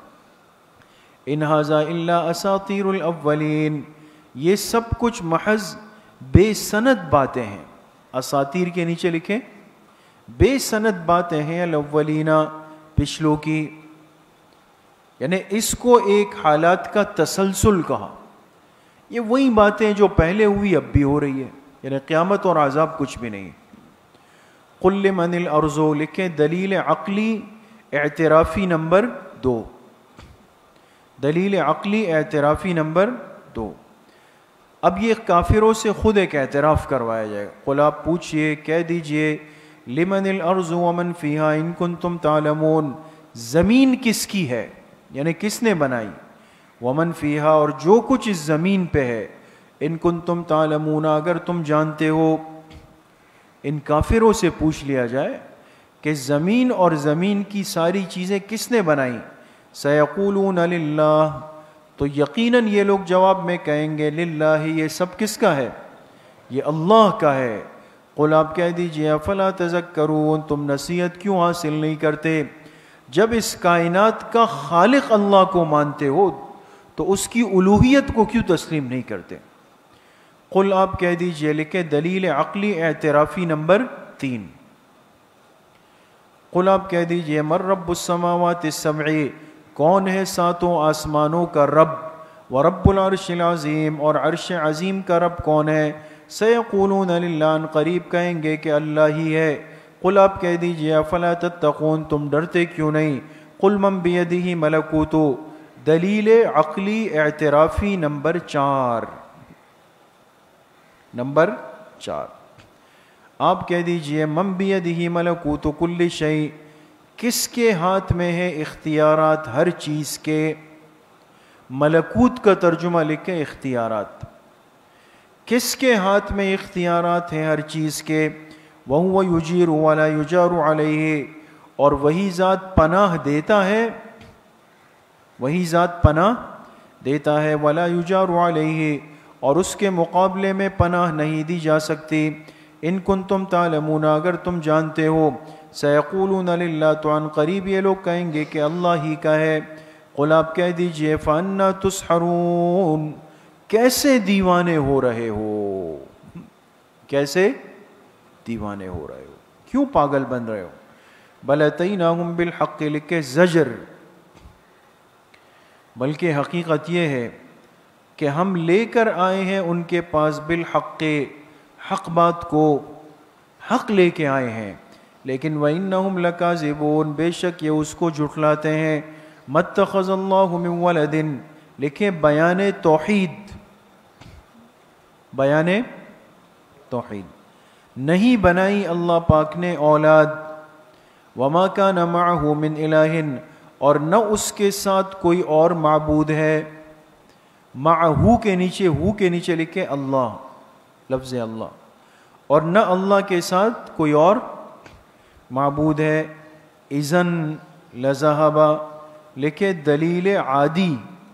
ان ھذا الا اساطیر الاولین, یہ سب کچھ محض بے سند باتیں ہیں. اساطیر کے نیچے لکھیں بے سند باتیں ہیں, الاولینا, پچھلوں کی. یعنی اس کو ایک حالات کا تسلسل کہا. یہ وہی باتیں جو پہلے ہوئی اب بھی ہو رہی ہے, یعنی قیامت اور عذاب کچھ بھی نہیں. قل لمن الارض, لکھیں دلیل عقلی اعترافی نمبر دو, دلیل عقلی اعترافی نمبر دو. اب یہ کافروں سے خود ایک اعتراف کروایا جائے گا. قل, آپ پوچھئے, کہہ دیجئے, لمن الارض ومن فیہا ان کنتم تعلمون, زمین کس کی ہے, یعنی کس نے بنائی, ومن فیہا, اور جو کچھ اس زمین پہ ہے, ان کنتم تعلمون, اگر تم جانتے ہو. ان کافروں سے پوچھ لیا جائے کہ زمین اور زمین کی ساری چیزیں کس نے بنائی. سیقولون للہ, تو یقیناً یہ لوگ جواب میں کہیں گے للہ, یہ سب کس کا ہے, یہ اللہ کا ہے. قل, آپ کہہ دیجئے, افلا تذکرون, تم نصیحت کیوں حاصل نہیں کرتے. جب اس کائنات کا خالق اللہ کو مانتے ہو تو اس کی الوہیت کو کیوں تسلیم نہیں کرتے. قل, آپ کہہ دیجئے, لکھے دلیل عقلی اعترافی نمبر تین. قل, آپ کہہ دیجئے, من رب السماوات السبع, کون ہے ساتوں آسمانوں کا رب, ورب العرش العظیم, اور عرش عظیم کا رب کون ہے. سیقولون للہ, ان قریب کہیں گے کہ اللہ ہی ہے. قل, آپ کہہ دیجئے, افلا تتقون, تم ڈرتے کیوں نہیں. قل من بیدہ ملکوت, دلیل عقلی اعترافی نمبر چار, نمبر چار. آپ کہہ دیجئے, من بیدہ ملکوت کل شیء, کس کے ہاتھ میں ہے اختیارات ہر چیز کے. ملکوت کا ترجمہ لکھیں اختیارات, کس کے ہاتھ میں اختیارات ہیں ہر چیز کے. وَهُوَ يُجِيرُ وَلَا يُجَارُ عَلَيْهِ, اور وہی ذات پناہ دیتا ہے, وہی ذات پناہ دیتا ہے. وَلَا يُجَارُ عَلَيْهِ, اور اس کے مقابلے میں پناہ نہیں دی جا سکتی. ان کنتم تعلمون, اگر تم جانتے ہو. سیقولون للہ, تو عن قریب یہ لوگ کہیں گے کہ اللہ ہی کا ہے. قل, آپ کہہ دیجئے, فَأَنَّا تُسْحَرُونَ, کیسے دیوانے ہو رہے ہو, کیسے دیوانے ہو رہے ہو, کیوں پاگل بن رہے ہو. بل اتیناہم بالحق, لکھے زجر, بلکہ حقیقت یہ ہے کہ ہم لے کر آئے ہیں ان کے پاس بالحق, حق بات کو, حق لے کے آئے ہیں. لیکن وَإِنَّهُمْ لَكَاذِبُونَ, بے شک یہ اس کو جھٹلاتے ہیں. مَتَّخَذَ اللَّهُ مِن وَلَدٍ, لکھیں بیان توحید, بیان توحید, نہیں بنائی اللہ پاک نے اولاد. وَمَا كَانَ مَعَهُ مِنْ إِلَٰهٍ, اور نہ اس کے ساتھ کوئی اور معبود ہے. معہو کے نیچے, ہو کے نیچے لکھے اللہ, لفظ اللہ, اور نہ اللہ کے ساتھ کوئی اور معبود ہے. اذن لذہبا لکھے دلیل عادی،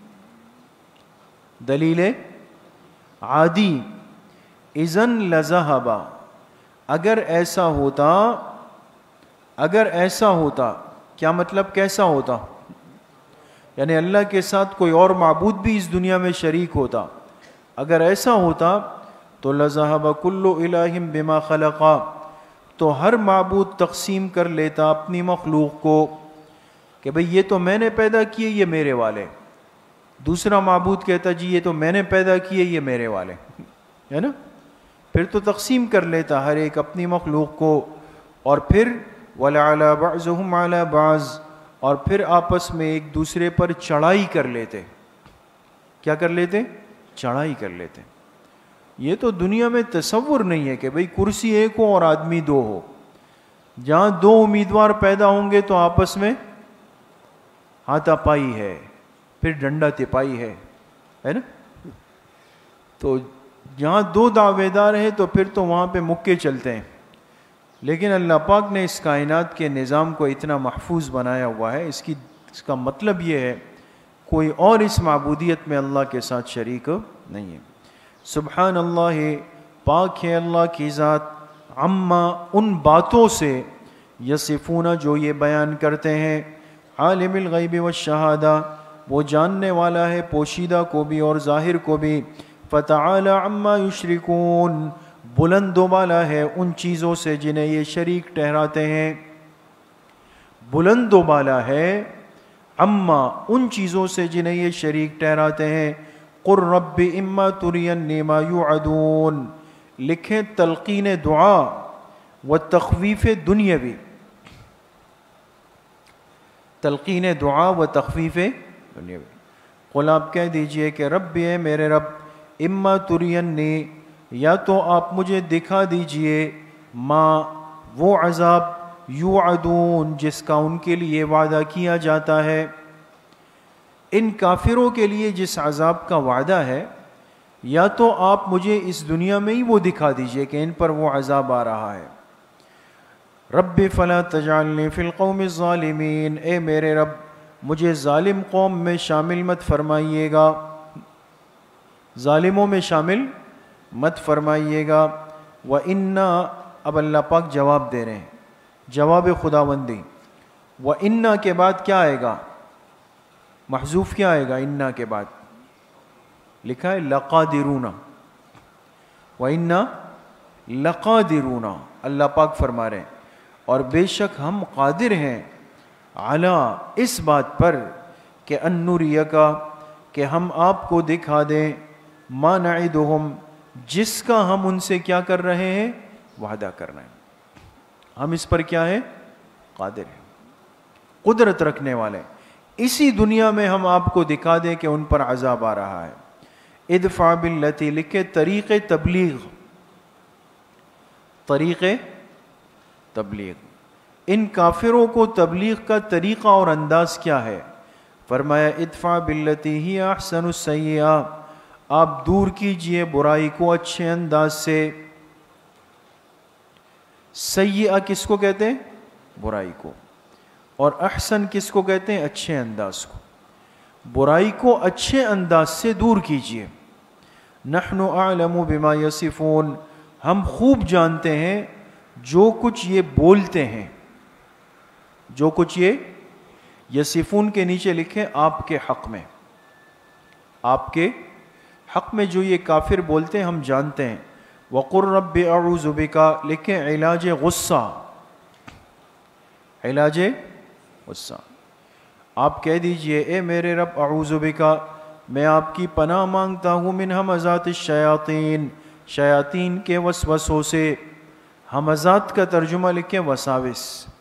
دلیل عادی، اذن لذہبا اگر ایسا ہوتا، اگر ایسا ہوتا کیا مطلب کیسا ہوتا؟ یعنی اللہ کے ساتھ کوئی اور معبود بھی اس دنیا میں شریک ہوتا، اگر ایسا ہوتا تو لذہب کل الہ بما خلقا، تو ہر معبود تقسیم کر لیتا اپنی مخلوق کو کہ بھئی یہ تو میں نے پیدا کیے یہ میرے والے، دوسرا معبود کہتا جی یہ تو میں نے پیدا کیے یہ میرے والے، ہے نا؟ پھر تو تقسیم کر لیتا ہر ایک اپنی مخلوق کو، اور پھر وَلَعَلَى بَعْضُهُمْ عَلَى بَعْضٍ، اور پھر آپس میں ایک دوسرے پر چڑھائی کر لیتے، کیا کر لیتے؟ چڑھائی کر لیتے۔ یہ تو دنیا میں تصور نہیں ہے کہ بھئی کرسی ایک ہو اور آدمی دو ہو، جہاں دو امیدوار پیدا ہوں گے تو آپس میں ہاتھا پائی ہے، پھر ڈنڈا تپائی ہے، ہے نا؟ تو جہاں دو دعوے دار ہیں تو پھر تو وہاں پہ مکے چلتے ہیں، لیکن اللہ پاک نے اس کائنات کے نظام کو اتنا محفوظ بنایا ہوا ہے، اس کی اس کا مطلب یہ ہے کوئی اور اس معبودیت میں اللہ کے ساتھ شریک نہیں ہے۔ سبحان اللہ، پاک ہے اللہ کی ذات، عما ان باتوں سے، یصفون جو یہ بیان کرتے ہیں، عالم الغیب والشہادہ وہ جاننے والا ہے پوشیدہ کو بھی اور ظاہر کو بھی، فتعالی عما یشرکون بلند و بالا ہے ان چیزوں سے جنہیں یہ شریک ٹھہراتے ہیں، بلند و بالا ہے عما ان چیزوں سے جنہیں یہ شریک ٹھہراتے ہیں۔ قل رب اما ترینی ما یوعدون، لکھیں تلقین دعا و تخویف دنیاوی، تلقین دعا و تخفیف دنیاوی۔ قل آپ کہہ دیجئے کہ رب اے میرے رب، اما ترینی یا تو آپ مجھے دکھا دیجئے، ما وہ عذاب، یوعدون جس کا ان کے لیے وعدہ کیا جاتا ہے، ان کافروں کے لیے جس عذاب کا وعدہ ہے، یا تو آپ مجھے اس دنیا میں ہی وہ دکھا دیجئے کہ ان پر وہ عذاب آ رہا ہے۔ رب فلا تجعلنی فی القوم الظالمین، اے میرے رب مجھے ظالم قوم میں شامل مت فرمائیے گا، ظالموں میں شامل مت فرمائیے گا۔ وَإِنَّا، اب اللہ پاک جواب دے رہے ہیں، جواب خداوندی۔ وَإِنَّا کے بعد کیا آئے گا؟ محذوف کیا آئے گا اِنَّا کے بعد؟ لکھا ہے لَقَادِرُونَ، وَإِنَّا لَقَادِرُونَ، اللہ پاک فرما رہے ہیں اور بے شک ہم قادر ہیں، عَلَىٰ اس بات پر کہ أَن نُرِيَكَ کہ ہم آپ کو دکھا دیں، مَا نَعِدُهُمْ جس کا ہم ان سے کیا کر رہے ہیں؟ وعدہ کر رہے ہیں، ہم اس پر کیا ہے؟ قادر ہیں، قدرت رکھنے والے۔ اسی دنیا میں ہم آپ کو دکھا دیں کہ ان پر عذاب آ رہا ہے۔ ادفع باللتی، لکھے طریق تبلیغ، طریق تبلیغ، ان کافروں کو تبلیغ کا طریقہ اور انداز کیا ہے؟ فرمایا ادفع باللتی ہی احسن السیئہ، آپ دور کیجئے برائی کو اچھے انداز سے۔ سیئہ کس کو کہتے ہیں؟ برائی کو، اور احسن کس کو کہتے ہیں؟ اچھے انداز کو۔ برائی کو اچھے انداز سے دور کیجئے۔ نحن اعلم بما یصفون، ہم خوب جانتے ہیں جو کچھ یہ بولتے ہیں، جو کچھ یہ یصفون کے نیچے لکھے آپ کے حق میں، آپ کے حق میں جو یہ کافر بولتے ہیں ہم جانتے ہیں۔ وَقُلْ رَبِّ أَعُوذُ بِكَ، لکھیں علاج غصہ، علاج غصہ، آپ کہہ دیجئے اے میرے رب اعوذ بک، میں آپ کی پناہ مانگتا ہوں، من ہمزات الشیاطین، شیاطین کے وسوسوں سے۔ ہمزات کا ترجمہ لکھیں وساوس،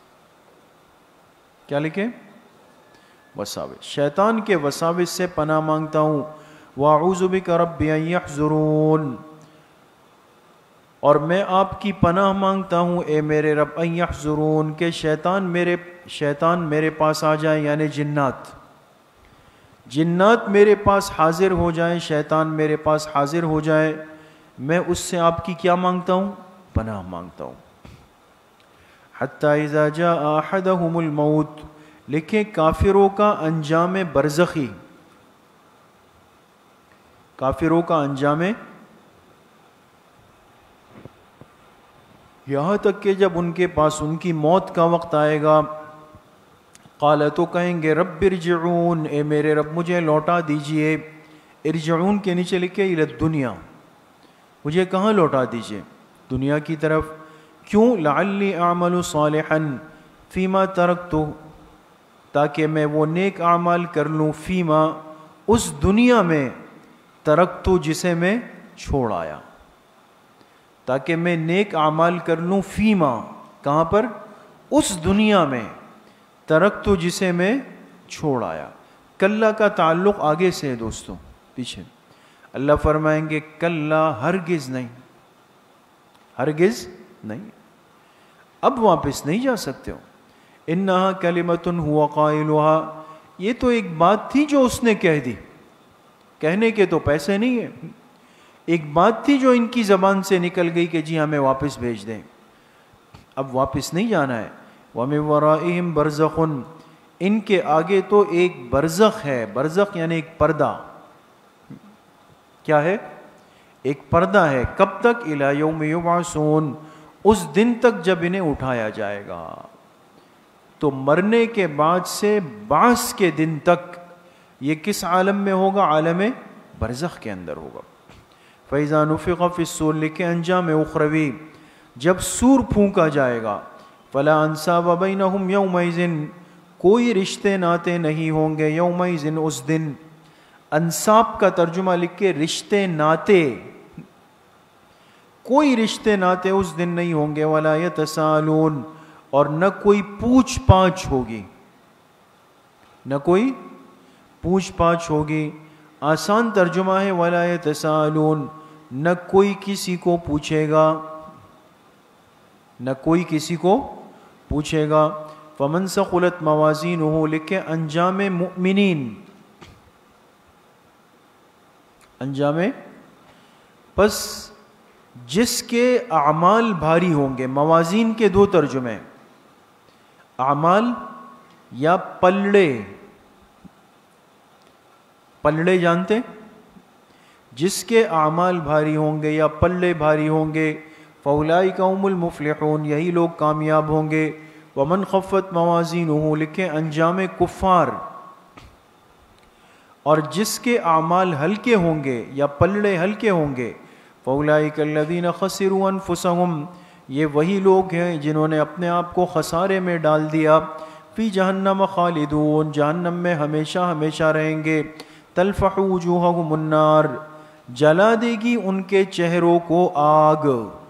کیا لکھیں؟ وساوس، شیطان کے وساوس سے پناہ مانگتا ہوں۔ وَأَعُوذُ بِكَ رَبِّ أَن يَحْضُرُونَ، اور میں آپ کی پناہ مانگتا ہوں اے میرے رب، ان یحضرون کہ شیطان میرے شیطان میرے پاس آ جائیں، یعنی جنات، جنات میرے پاس حاضر ہو جائیں، شیطان میرے پاس حاضر ہو جائے، میں اس سے آپ کی کیا مانگتا ہوں؟ پناہ مانگتا ہوں۔ حتی اذا جاء احدهم الموت، لکھیں کافروں کا انجام برزخی، کافروں کا انجام، یہاں تک کہ جب ان کے پاس ان کی موت کا وقت آئے گا، قال تو کہیں گے رب ارجعون، اے میرے رب مجھے لوٹا دیجئے. ارجعون کے نیچے لکھے الی الدنیا، مجھے کہاں لوٹا دیجئے؟ دنیا کی طرف. کیوں؟ لعلی اعمل صالحا فیما ترکت، تاکہ میں وہ نیک اعمال کر لوں، فیما اس دنیا میں، ترکت جسے میں چھوڑ آیا، تاکہ میں نیک اعمال کر لوں، فیما کہاں پر؟ اس دنیا میں، ترکت جسے میں چھوڑ آیا. کلا کا تعلق آگے سے ہے دوستوں، پیچھے. اللہ فرمائیں گے کلا، ہرگز نہیں، ہرگز نہیں، اب واپس نہیں جا سکتے ہو. انہا کلمۃ ہوا قائلها، یہ تو ایک بات تھی جو اس نے کہہ دی، کہنے کے تو پیسے نہیں ہیں، ایک بات تھی جو ان کی زبان سے نکل گئی کہ جی ہمیں واپس بھیج دیں، اب واپس نہیں جانا ہے. وَمِن وَرَائِهِمْ بَرْزَخٌ، ان کے آگے تو ایک برزخ ہے. برزخ یعنی ایک پردہ. کیا ہے؟ ایک پردہ ہے. کب تک؟ اِلَى يَوْمِ يُبْعَثُونَ، اس دن تک جب انہیں اٹھایا جائے گا. تو مرنے کے بعد سے بعث کے دن تک یہ کس عالم میں ہوگا؟ عالم برزخ کے اندر ہوگا. فَإِذَا نُفِخَ فِي الصُّورِ، لکھیں انجام اخروی، جب سور پھونکا جائے گا، فَلَا أَنْسَابَ بَيْنَهُمْ يَوْمَئِذٍ، کوئی رشتے ناتے نہیں ہوں گے، یومئذ اس دن. انساب کا ترجمہ لکھ کے رشتے ناتے، کوئی رشتے ناتے اس دن نہیں ہوں گے. وَلَا يَتَسَالُونَ، اور نہ کوئی پوچھ پاچھ ہوگی، نہ کوئی پوچھ پاچھ ہوگی. آسان ترجمہ ہے وَلَا يَتَسَالُونَ، نہ کوئی کسی کو پوچھے گا، نہ کوئی کسی کو پوچھے گا. فَمَنْ ثَقُلَتْ مَوَازِينُهُ، لکھے انجام مؤمنین، انجام، پس جس کے اعمال بھاری ہوں گے. موازین کے دو ترجمے، اعمال یا پلڑے. پلڑے جانتے؟ جس کے اعمال بھاری ہوں گے یا پلڑے بھاری ہوں گے. فَأُولَئِكَ هُمُ الْمُفْلِحُونَ، یہی لوگ کامیاب ہوں گے. وَمَنْ خَفَّتْ مَوَازِينُهُ، لکھیں انجام کفار. اور جس کے اعمال ہلکے ہوں گے یا پلڑے ہلکے ہوں گے. فَأُولَئِكَ الَّذِينَ خَسِرُوا أَنفُسَهُمْ، یہ وہی لوگ ہیں جنہوں نے اپنے آپ کو خسارے میں ڈال دیا. فی جہنم خالدون، جہنم میں ہمیشہ ہمیشہ رہیں گے. تلفح وجوہہم النار، جلا دے گی ان کے چہروں کو آگ.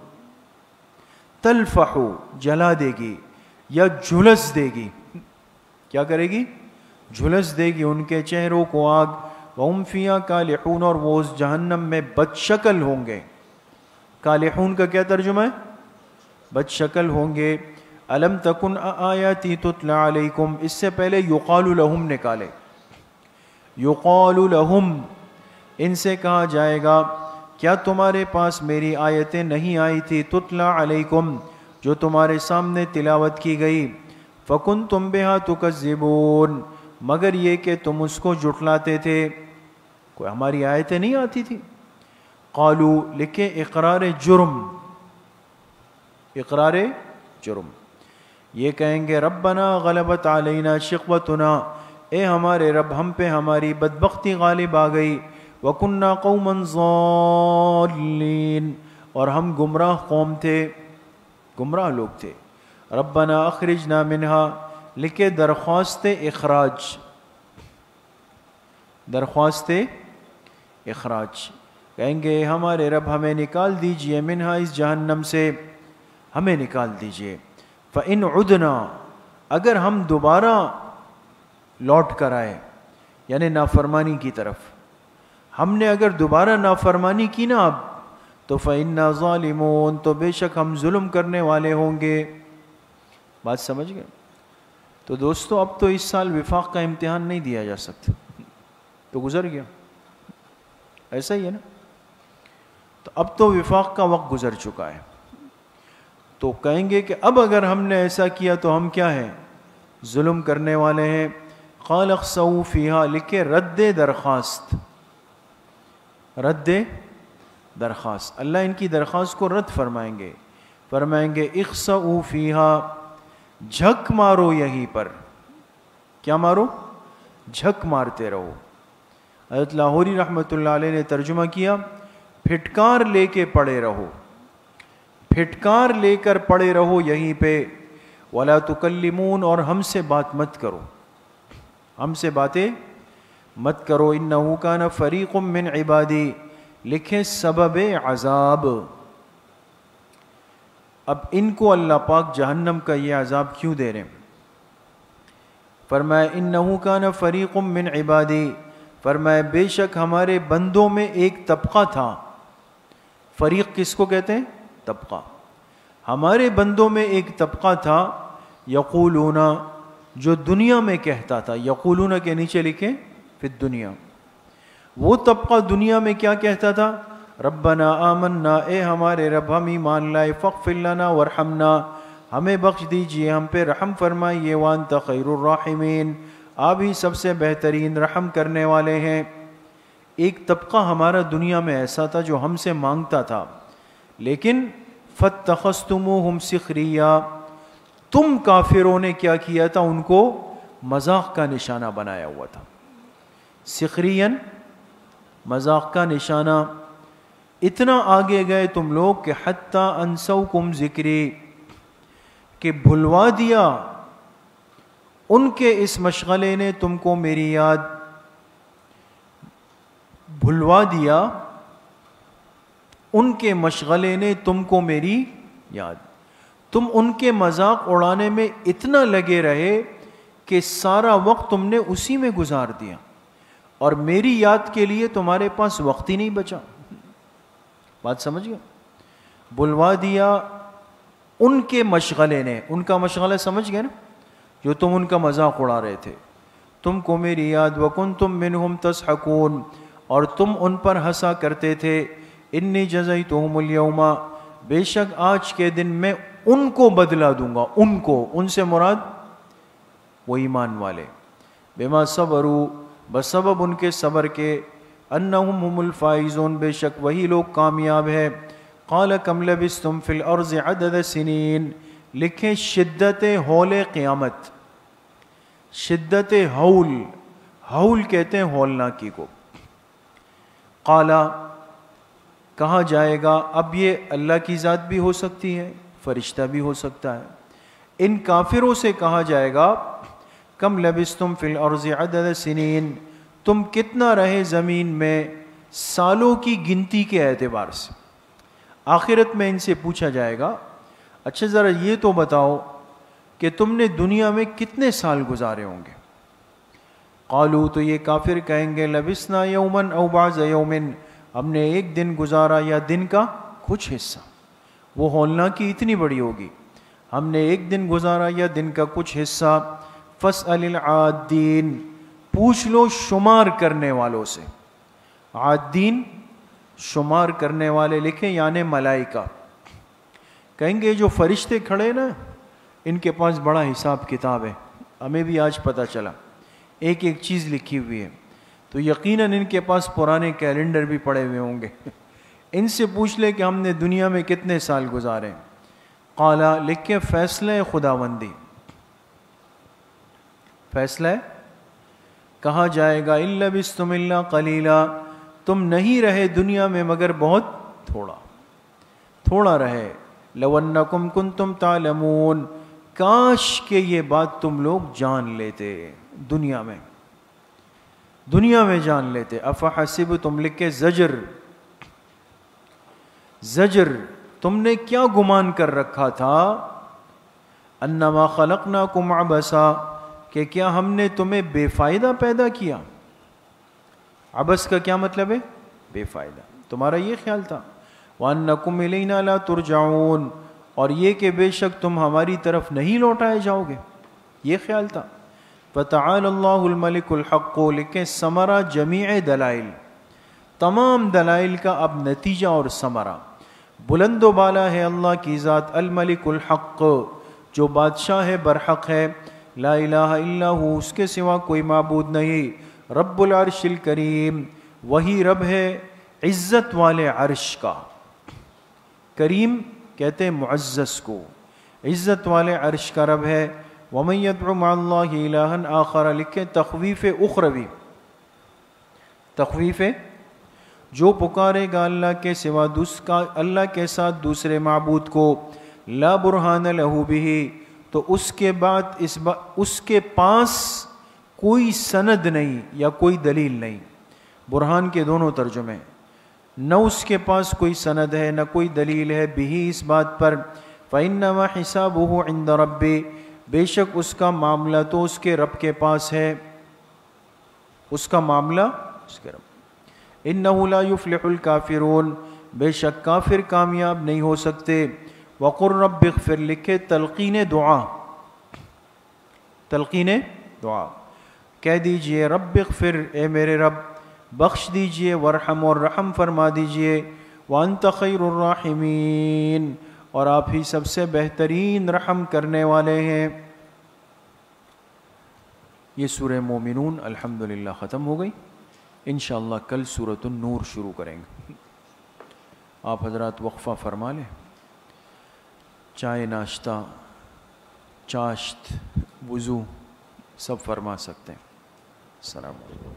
تلفح جلا دے گی یا جھلس دے گی. کیا کرے گی؟ جھلس دے گی ان کے چہروں کو آگ. وَهُمْ فِيهَا كَالِحُونَ، اور وہ اس جہنم میں بد شکل ہوں گے. کالحون کا کیا ترجمہ ہے؟ بد شکل ہوں گے. أَلَمْ تَكُنْ آيَاتِي تُتْلَى عَلَيْكُمْ، اس سے پہلے يُقَالُ لَهُمْ نکالے. يُقَالُ لَهُمْ، ان سے کہا جائے گا کیا تمہارے پاس میری آیتیں نہیں آئی تھی؟ تُتْلَى عَلَيْكُمْ، جو تمہارے سامنے تلاوت کی گئی. فَكُنْتُمْ بِهَا تُكَذِّبُونَ، مگر یہ کہ تم اس کو جھٹلاتے تھے. کوئی ہماری آیتیں نہیں آتی تھی. قالو، لکھے اقرار جرم، اقرار جرم. یہ کہیں گے ربنا غلبت علینا شقوتنا، اے ہمارے رب ہم پہ ہماری بدبختی غالب آ گئی. وَكُنَّا قَوْمًا ضَالِّينَ، اور ہم گمراہ قوم تھے، گمراہ لوگ تھے. ربنا اخرجنا منہا، لکھے درخواست اخراج، درخواست اخراج. کہیں گے ہمارے رب ہمیں نکال دیجئے، منہا اس جہنم سے، ہمیں نکال دیجئے. فَإِنْ عُدْنَا، اگر ہم دوبارہ لوٹ کر آئے، یعنی نافرمانی کی طرف، ہم نے اگر دوبارہ نافرمانی کی نا اب، تو فَإِنَّا ظَالِمُونَ، تو بے شک ہم ظلم کرنے والے ہوں گے. بات سمجھ گئے؟ تو دوستو اب تو اس سال وفاق کا امتحان نہیں دیا جا سکتا، تو گزر گیا، ایسا ہی ہے نا. تو اب تو وفاق کا وقت گزر چکا ہے. تو کہیں گے کہ اب اگر ہم نے ایسا کیا تو ہم کیا ہیں؟ ظلم کرنے والے ہیں. قال اخسؤوا فیہا لکھے رد درخواست، رد درخواست، اللہ ان کی درخواست کو رد فرمائیں گے، فرمائیں گے اخسؤوا فیہا، جھک مارو یہیں پر. کیا مارو؟ جھک مارتے رہو. حضرت لاہوری رحمۃ اللہ علیہ نے ترجمہ کیا پھٹکار لے کے پڑے رہو، پھٹکار لے کر پڑے رہو یہیں پہ. ولا تکلمون، اور ہم سے بات مت کرو، ہم سے باتیں مت کرو. انہ کان فریق من عبادی، لکھیں سبب عذاب. اب ان کو اللہ پاک جہنم کا یہ عذاب کیوں دے رہے ہیں؟ فرمایا انہ کان فریق من عبادی، فرمایا بے شک ہمارے بندوں میں ایک طبقہ تھا. فریق کس کو کہتے ہیں؟ طبقہ. ہمارے بندوں میں ایک طبقہ تھا یقولون، جو دنیا میں کہتا تھا، یقولون کے نیچے لکھیں فی الدنیا، وہ طبقہ دنیا میں کیا کہتا تھا؟ ربنا آمنا، اے ہمارے رب ہم ایمان لائے، فاغفر لنا وارحمنا، ہمیں بخش دیجئے، ہم پہ رحم فرمائیے، وانت خیر الراحمین، آپ ہی سب سے بہترین رحم کرنے والے ہیں. ایک طبقہ ہمارا دنیا میں ایسا تھا جو ہم سے مانگتا تھا، لیکن فاتخذتموہم سخریا، تم کافروں نے کیا کیا تھا؟ ان کو مذاق کا نشانہ بنایا ہوا تھا. سخرین، مذاق کا نشانہ. اتنا آگے گئے تم لوگ کہ حتی انسوکم ذکری، کہ بھلوا دیا ان کے اس مشغلے نے تم کو میری یاد، بھلوا دیا ان کے مشغلے نے تم کو میری یاد. تم ان کے مذاق اڑانے میں اتنا لگے رہے کہ سارا وقت تم نے اسی میں گزار دیا، اور میری یاد کے لیے تمہارے پاس وقت ہی نہیں بچا. بات سمجھ گئے؟ بلوا دیا ان کے مشغلے نے، ان کا مشغلہ سمجھ گئے نا، جو تم ان کا مذاق اڑا رہے تھے، تم کو میری یاد. وکنتم منہم تضحکون، اور تم ان پر ہنسا کرتے تھے. انی جزیتہم الیوم، بے شک آج کے دن میں ان کو بدلا دوں گا. ان کو، ان سے مراد وہ ایمان والے. بما صبروا، بسبب ان کے صبر کے. انہم هم الفائزون، بے شک وہی لوگ کامیاب ہے. قال کم لبثتم فی الارض عدد سنین، لکھیں شدت ہول قیامت، شدت ہول، ہول کہتے ہیں ہولناکی کو. قالا، کہا جائے گا، اب یہ اللہ کی ذات بھی ہو سکتی ہے، فرشتہ بھی ہو سکتا ہے. ان کافروں سے کہا جائے گا کم لبثتم فی الارض عدد سنین، تم کتنا رہے زمین میں سالوں کی گنتی کے اعتبار سے. آخرت میں ان سے پوچھا جائے گا اچھا ذرا یہ تو بتاؤ کہ تم نے دنیا میں کتنے سال گزارے ہوں گے. قالو، تو یہ کافر کہیں گے لبثنا یومن او بعض یومن، ہم نے ایک دن گزارا یا دن کا کچھ حصہ. وہ ہولناکی اتنی بڑی ہوگی، ہم نے ایک دن گزارا یا دن کا کچھ حصہ. فاسأل العادین، پوچھ لو شمار کرنے والوں سے. عادین شمار کرنے والے، لکھیں یعنی ملائکہ. کہیں گے جو فرشتے کھڑے نا، ان کے پاس بڑا حساب کتاب ہے، ہمیں بھی آج پتہ چلا، ایک ایک چیز لکھی ہوئی ہے. تو یقیناً ان کے پاس پرانے کیلنڈر بھی پڑے ہوئے ہوں گے. ان سے پوچھ لے کہ ہم نے دنیا میں کتنے سال گزارے. قالا، لکھیں فیصلہ خداوندی، فیصلہ کہا جائے گا الا بستم الا قلیلا، تم نہیں رہے دنیا میں مگر بہت تھوڑا، تھوڑا رہے. لو انکم کنتم تعلمون، کاش کہ یہ بات تم لوگ جان لیتے، دنیا میں دنیا میں جان لیتے. افحسبتم، لکھے زجر، زجر، تم نے کیا گمان کر رکھا تھا، انما خلقناکم عبثا، کہ کیا ہم نے تمہیں بے فائدہ پیدا کیا. عبث کا کیا مطلب ہے؟ بے فائدہ. تمہارا یہ خیال تھا. وَأَنَّكُمْ إِلَيْنَا لَا تُرْجَعُونَ، اور یہ کہ بے شک تم ہماری طرف نہیں لوٹائے جاؤ گے، یہ خیال تھا. فَتَعَالَى اللَّهُ الْمَلِكُ الْحَقُّ، لکھیں ثمرہ جمیع دلائل، تمام دلائل کا اب نتیجہ اور ثمرہ. بلند و بالا ہے اللہ کی ذات، الملک الحق، جو بادشاہ ہے برحق ہے. لا الہ الا ہو، اس کے سوا کوئی معبود نہیں، رب العرش الکریم، وہی رب ہے عزت والے عرش کا، کریم کہتے ہیں معزز کو، عزت والے عرش کا رب ہے۔ وَمَن يَدْعُ مَعَ اللَّهِ إِلَٰهًا آخَرَ، لکھیں تخویف اخروی، تخویف جو پکارے گا اللہ کے سوا دوسرا، اللہ کے ساتھ دوسرے معبود کو، لا برہان لہ بہ، تو اس کے بعد اس با اس کے پاس کوئی سند نہیں یا کوئی دلیل نہیں۔ برہان کے دونوں ترجمے، نہ اس کے پاس کوئی سند ہے نہ کوئی دلیل ہے، بھی اس بات پر، فَإِنَّمَا حِسَابُهُ عِنْدَ رَبِّهِ، بے شک اس کا معاملہ تو اس کے رب کے پاس ہے، اس کا معاملہ اس کے رب۔ إِنَّهُ لَا يُفْلِحُ الْكَافِرُونَ، بے شک کافر کامیاب نہیں ہو سکتے۔ وَقُلْ رَبِّ اغْفِرْ، لکھے تلقین دعا، تلقین دعا، کہہ دیجئے رب اغفر، اے میرے رب بخش دیجئے، ورحم، اور رحم فرما دیجئے، وَأَنْتَ خَيْرُ الرَّاحِمِينَ، اور آپ ہی سب سے بہترین رحم کرنے والے ہیں۔ یہ سورہ مومنون الحمدللہ ختم ہو گئی، انشاءاللہ کل سورۃ النور شروع کریں گے۔ آپ حضرات وقفہ فرما لیں، چائے ناشتہ چاشت وضو سب فرما سکتے ہیں۔ السلام علیکم۔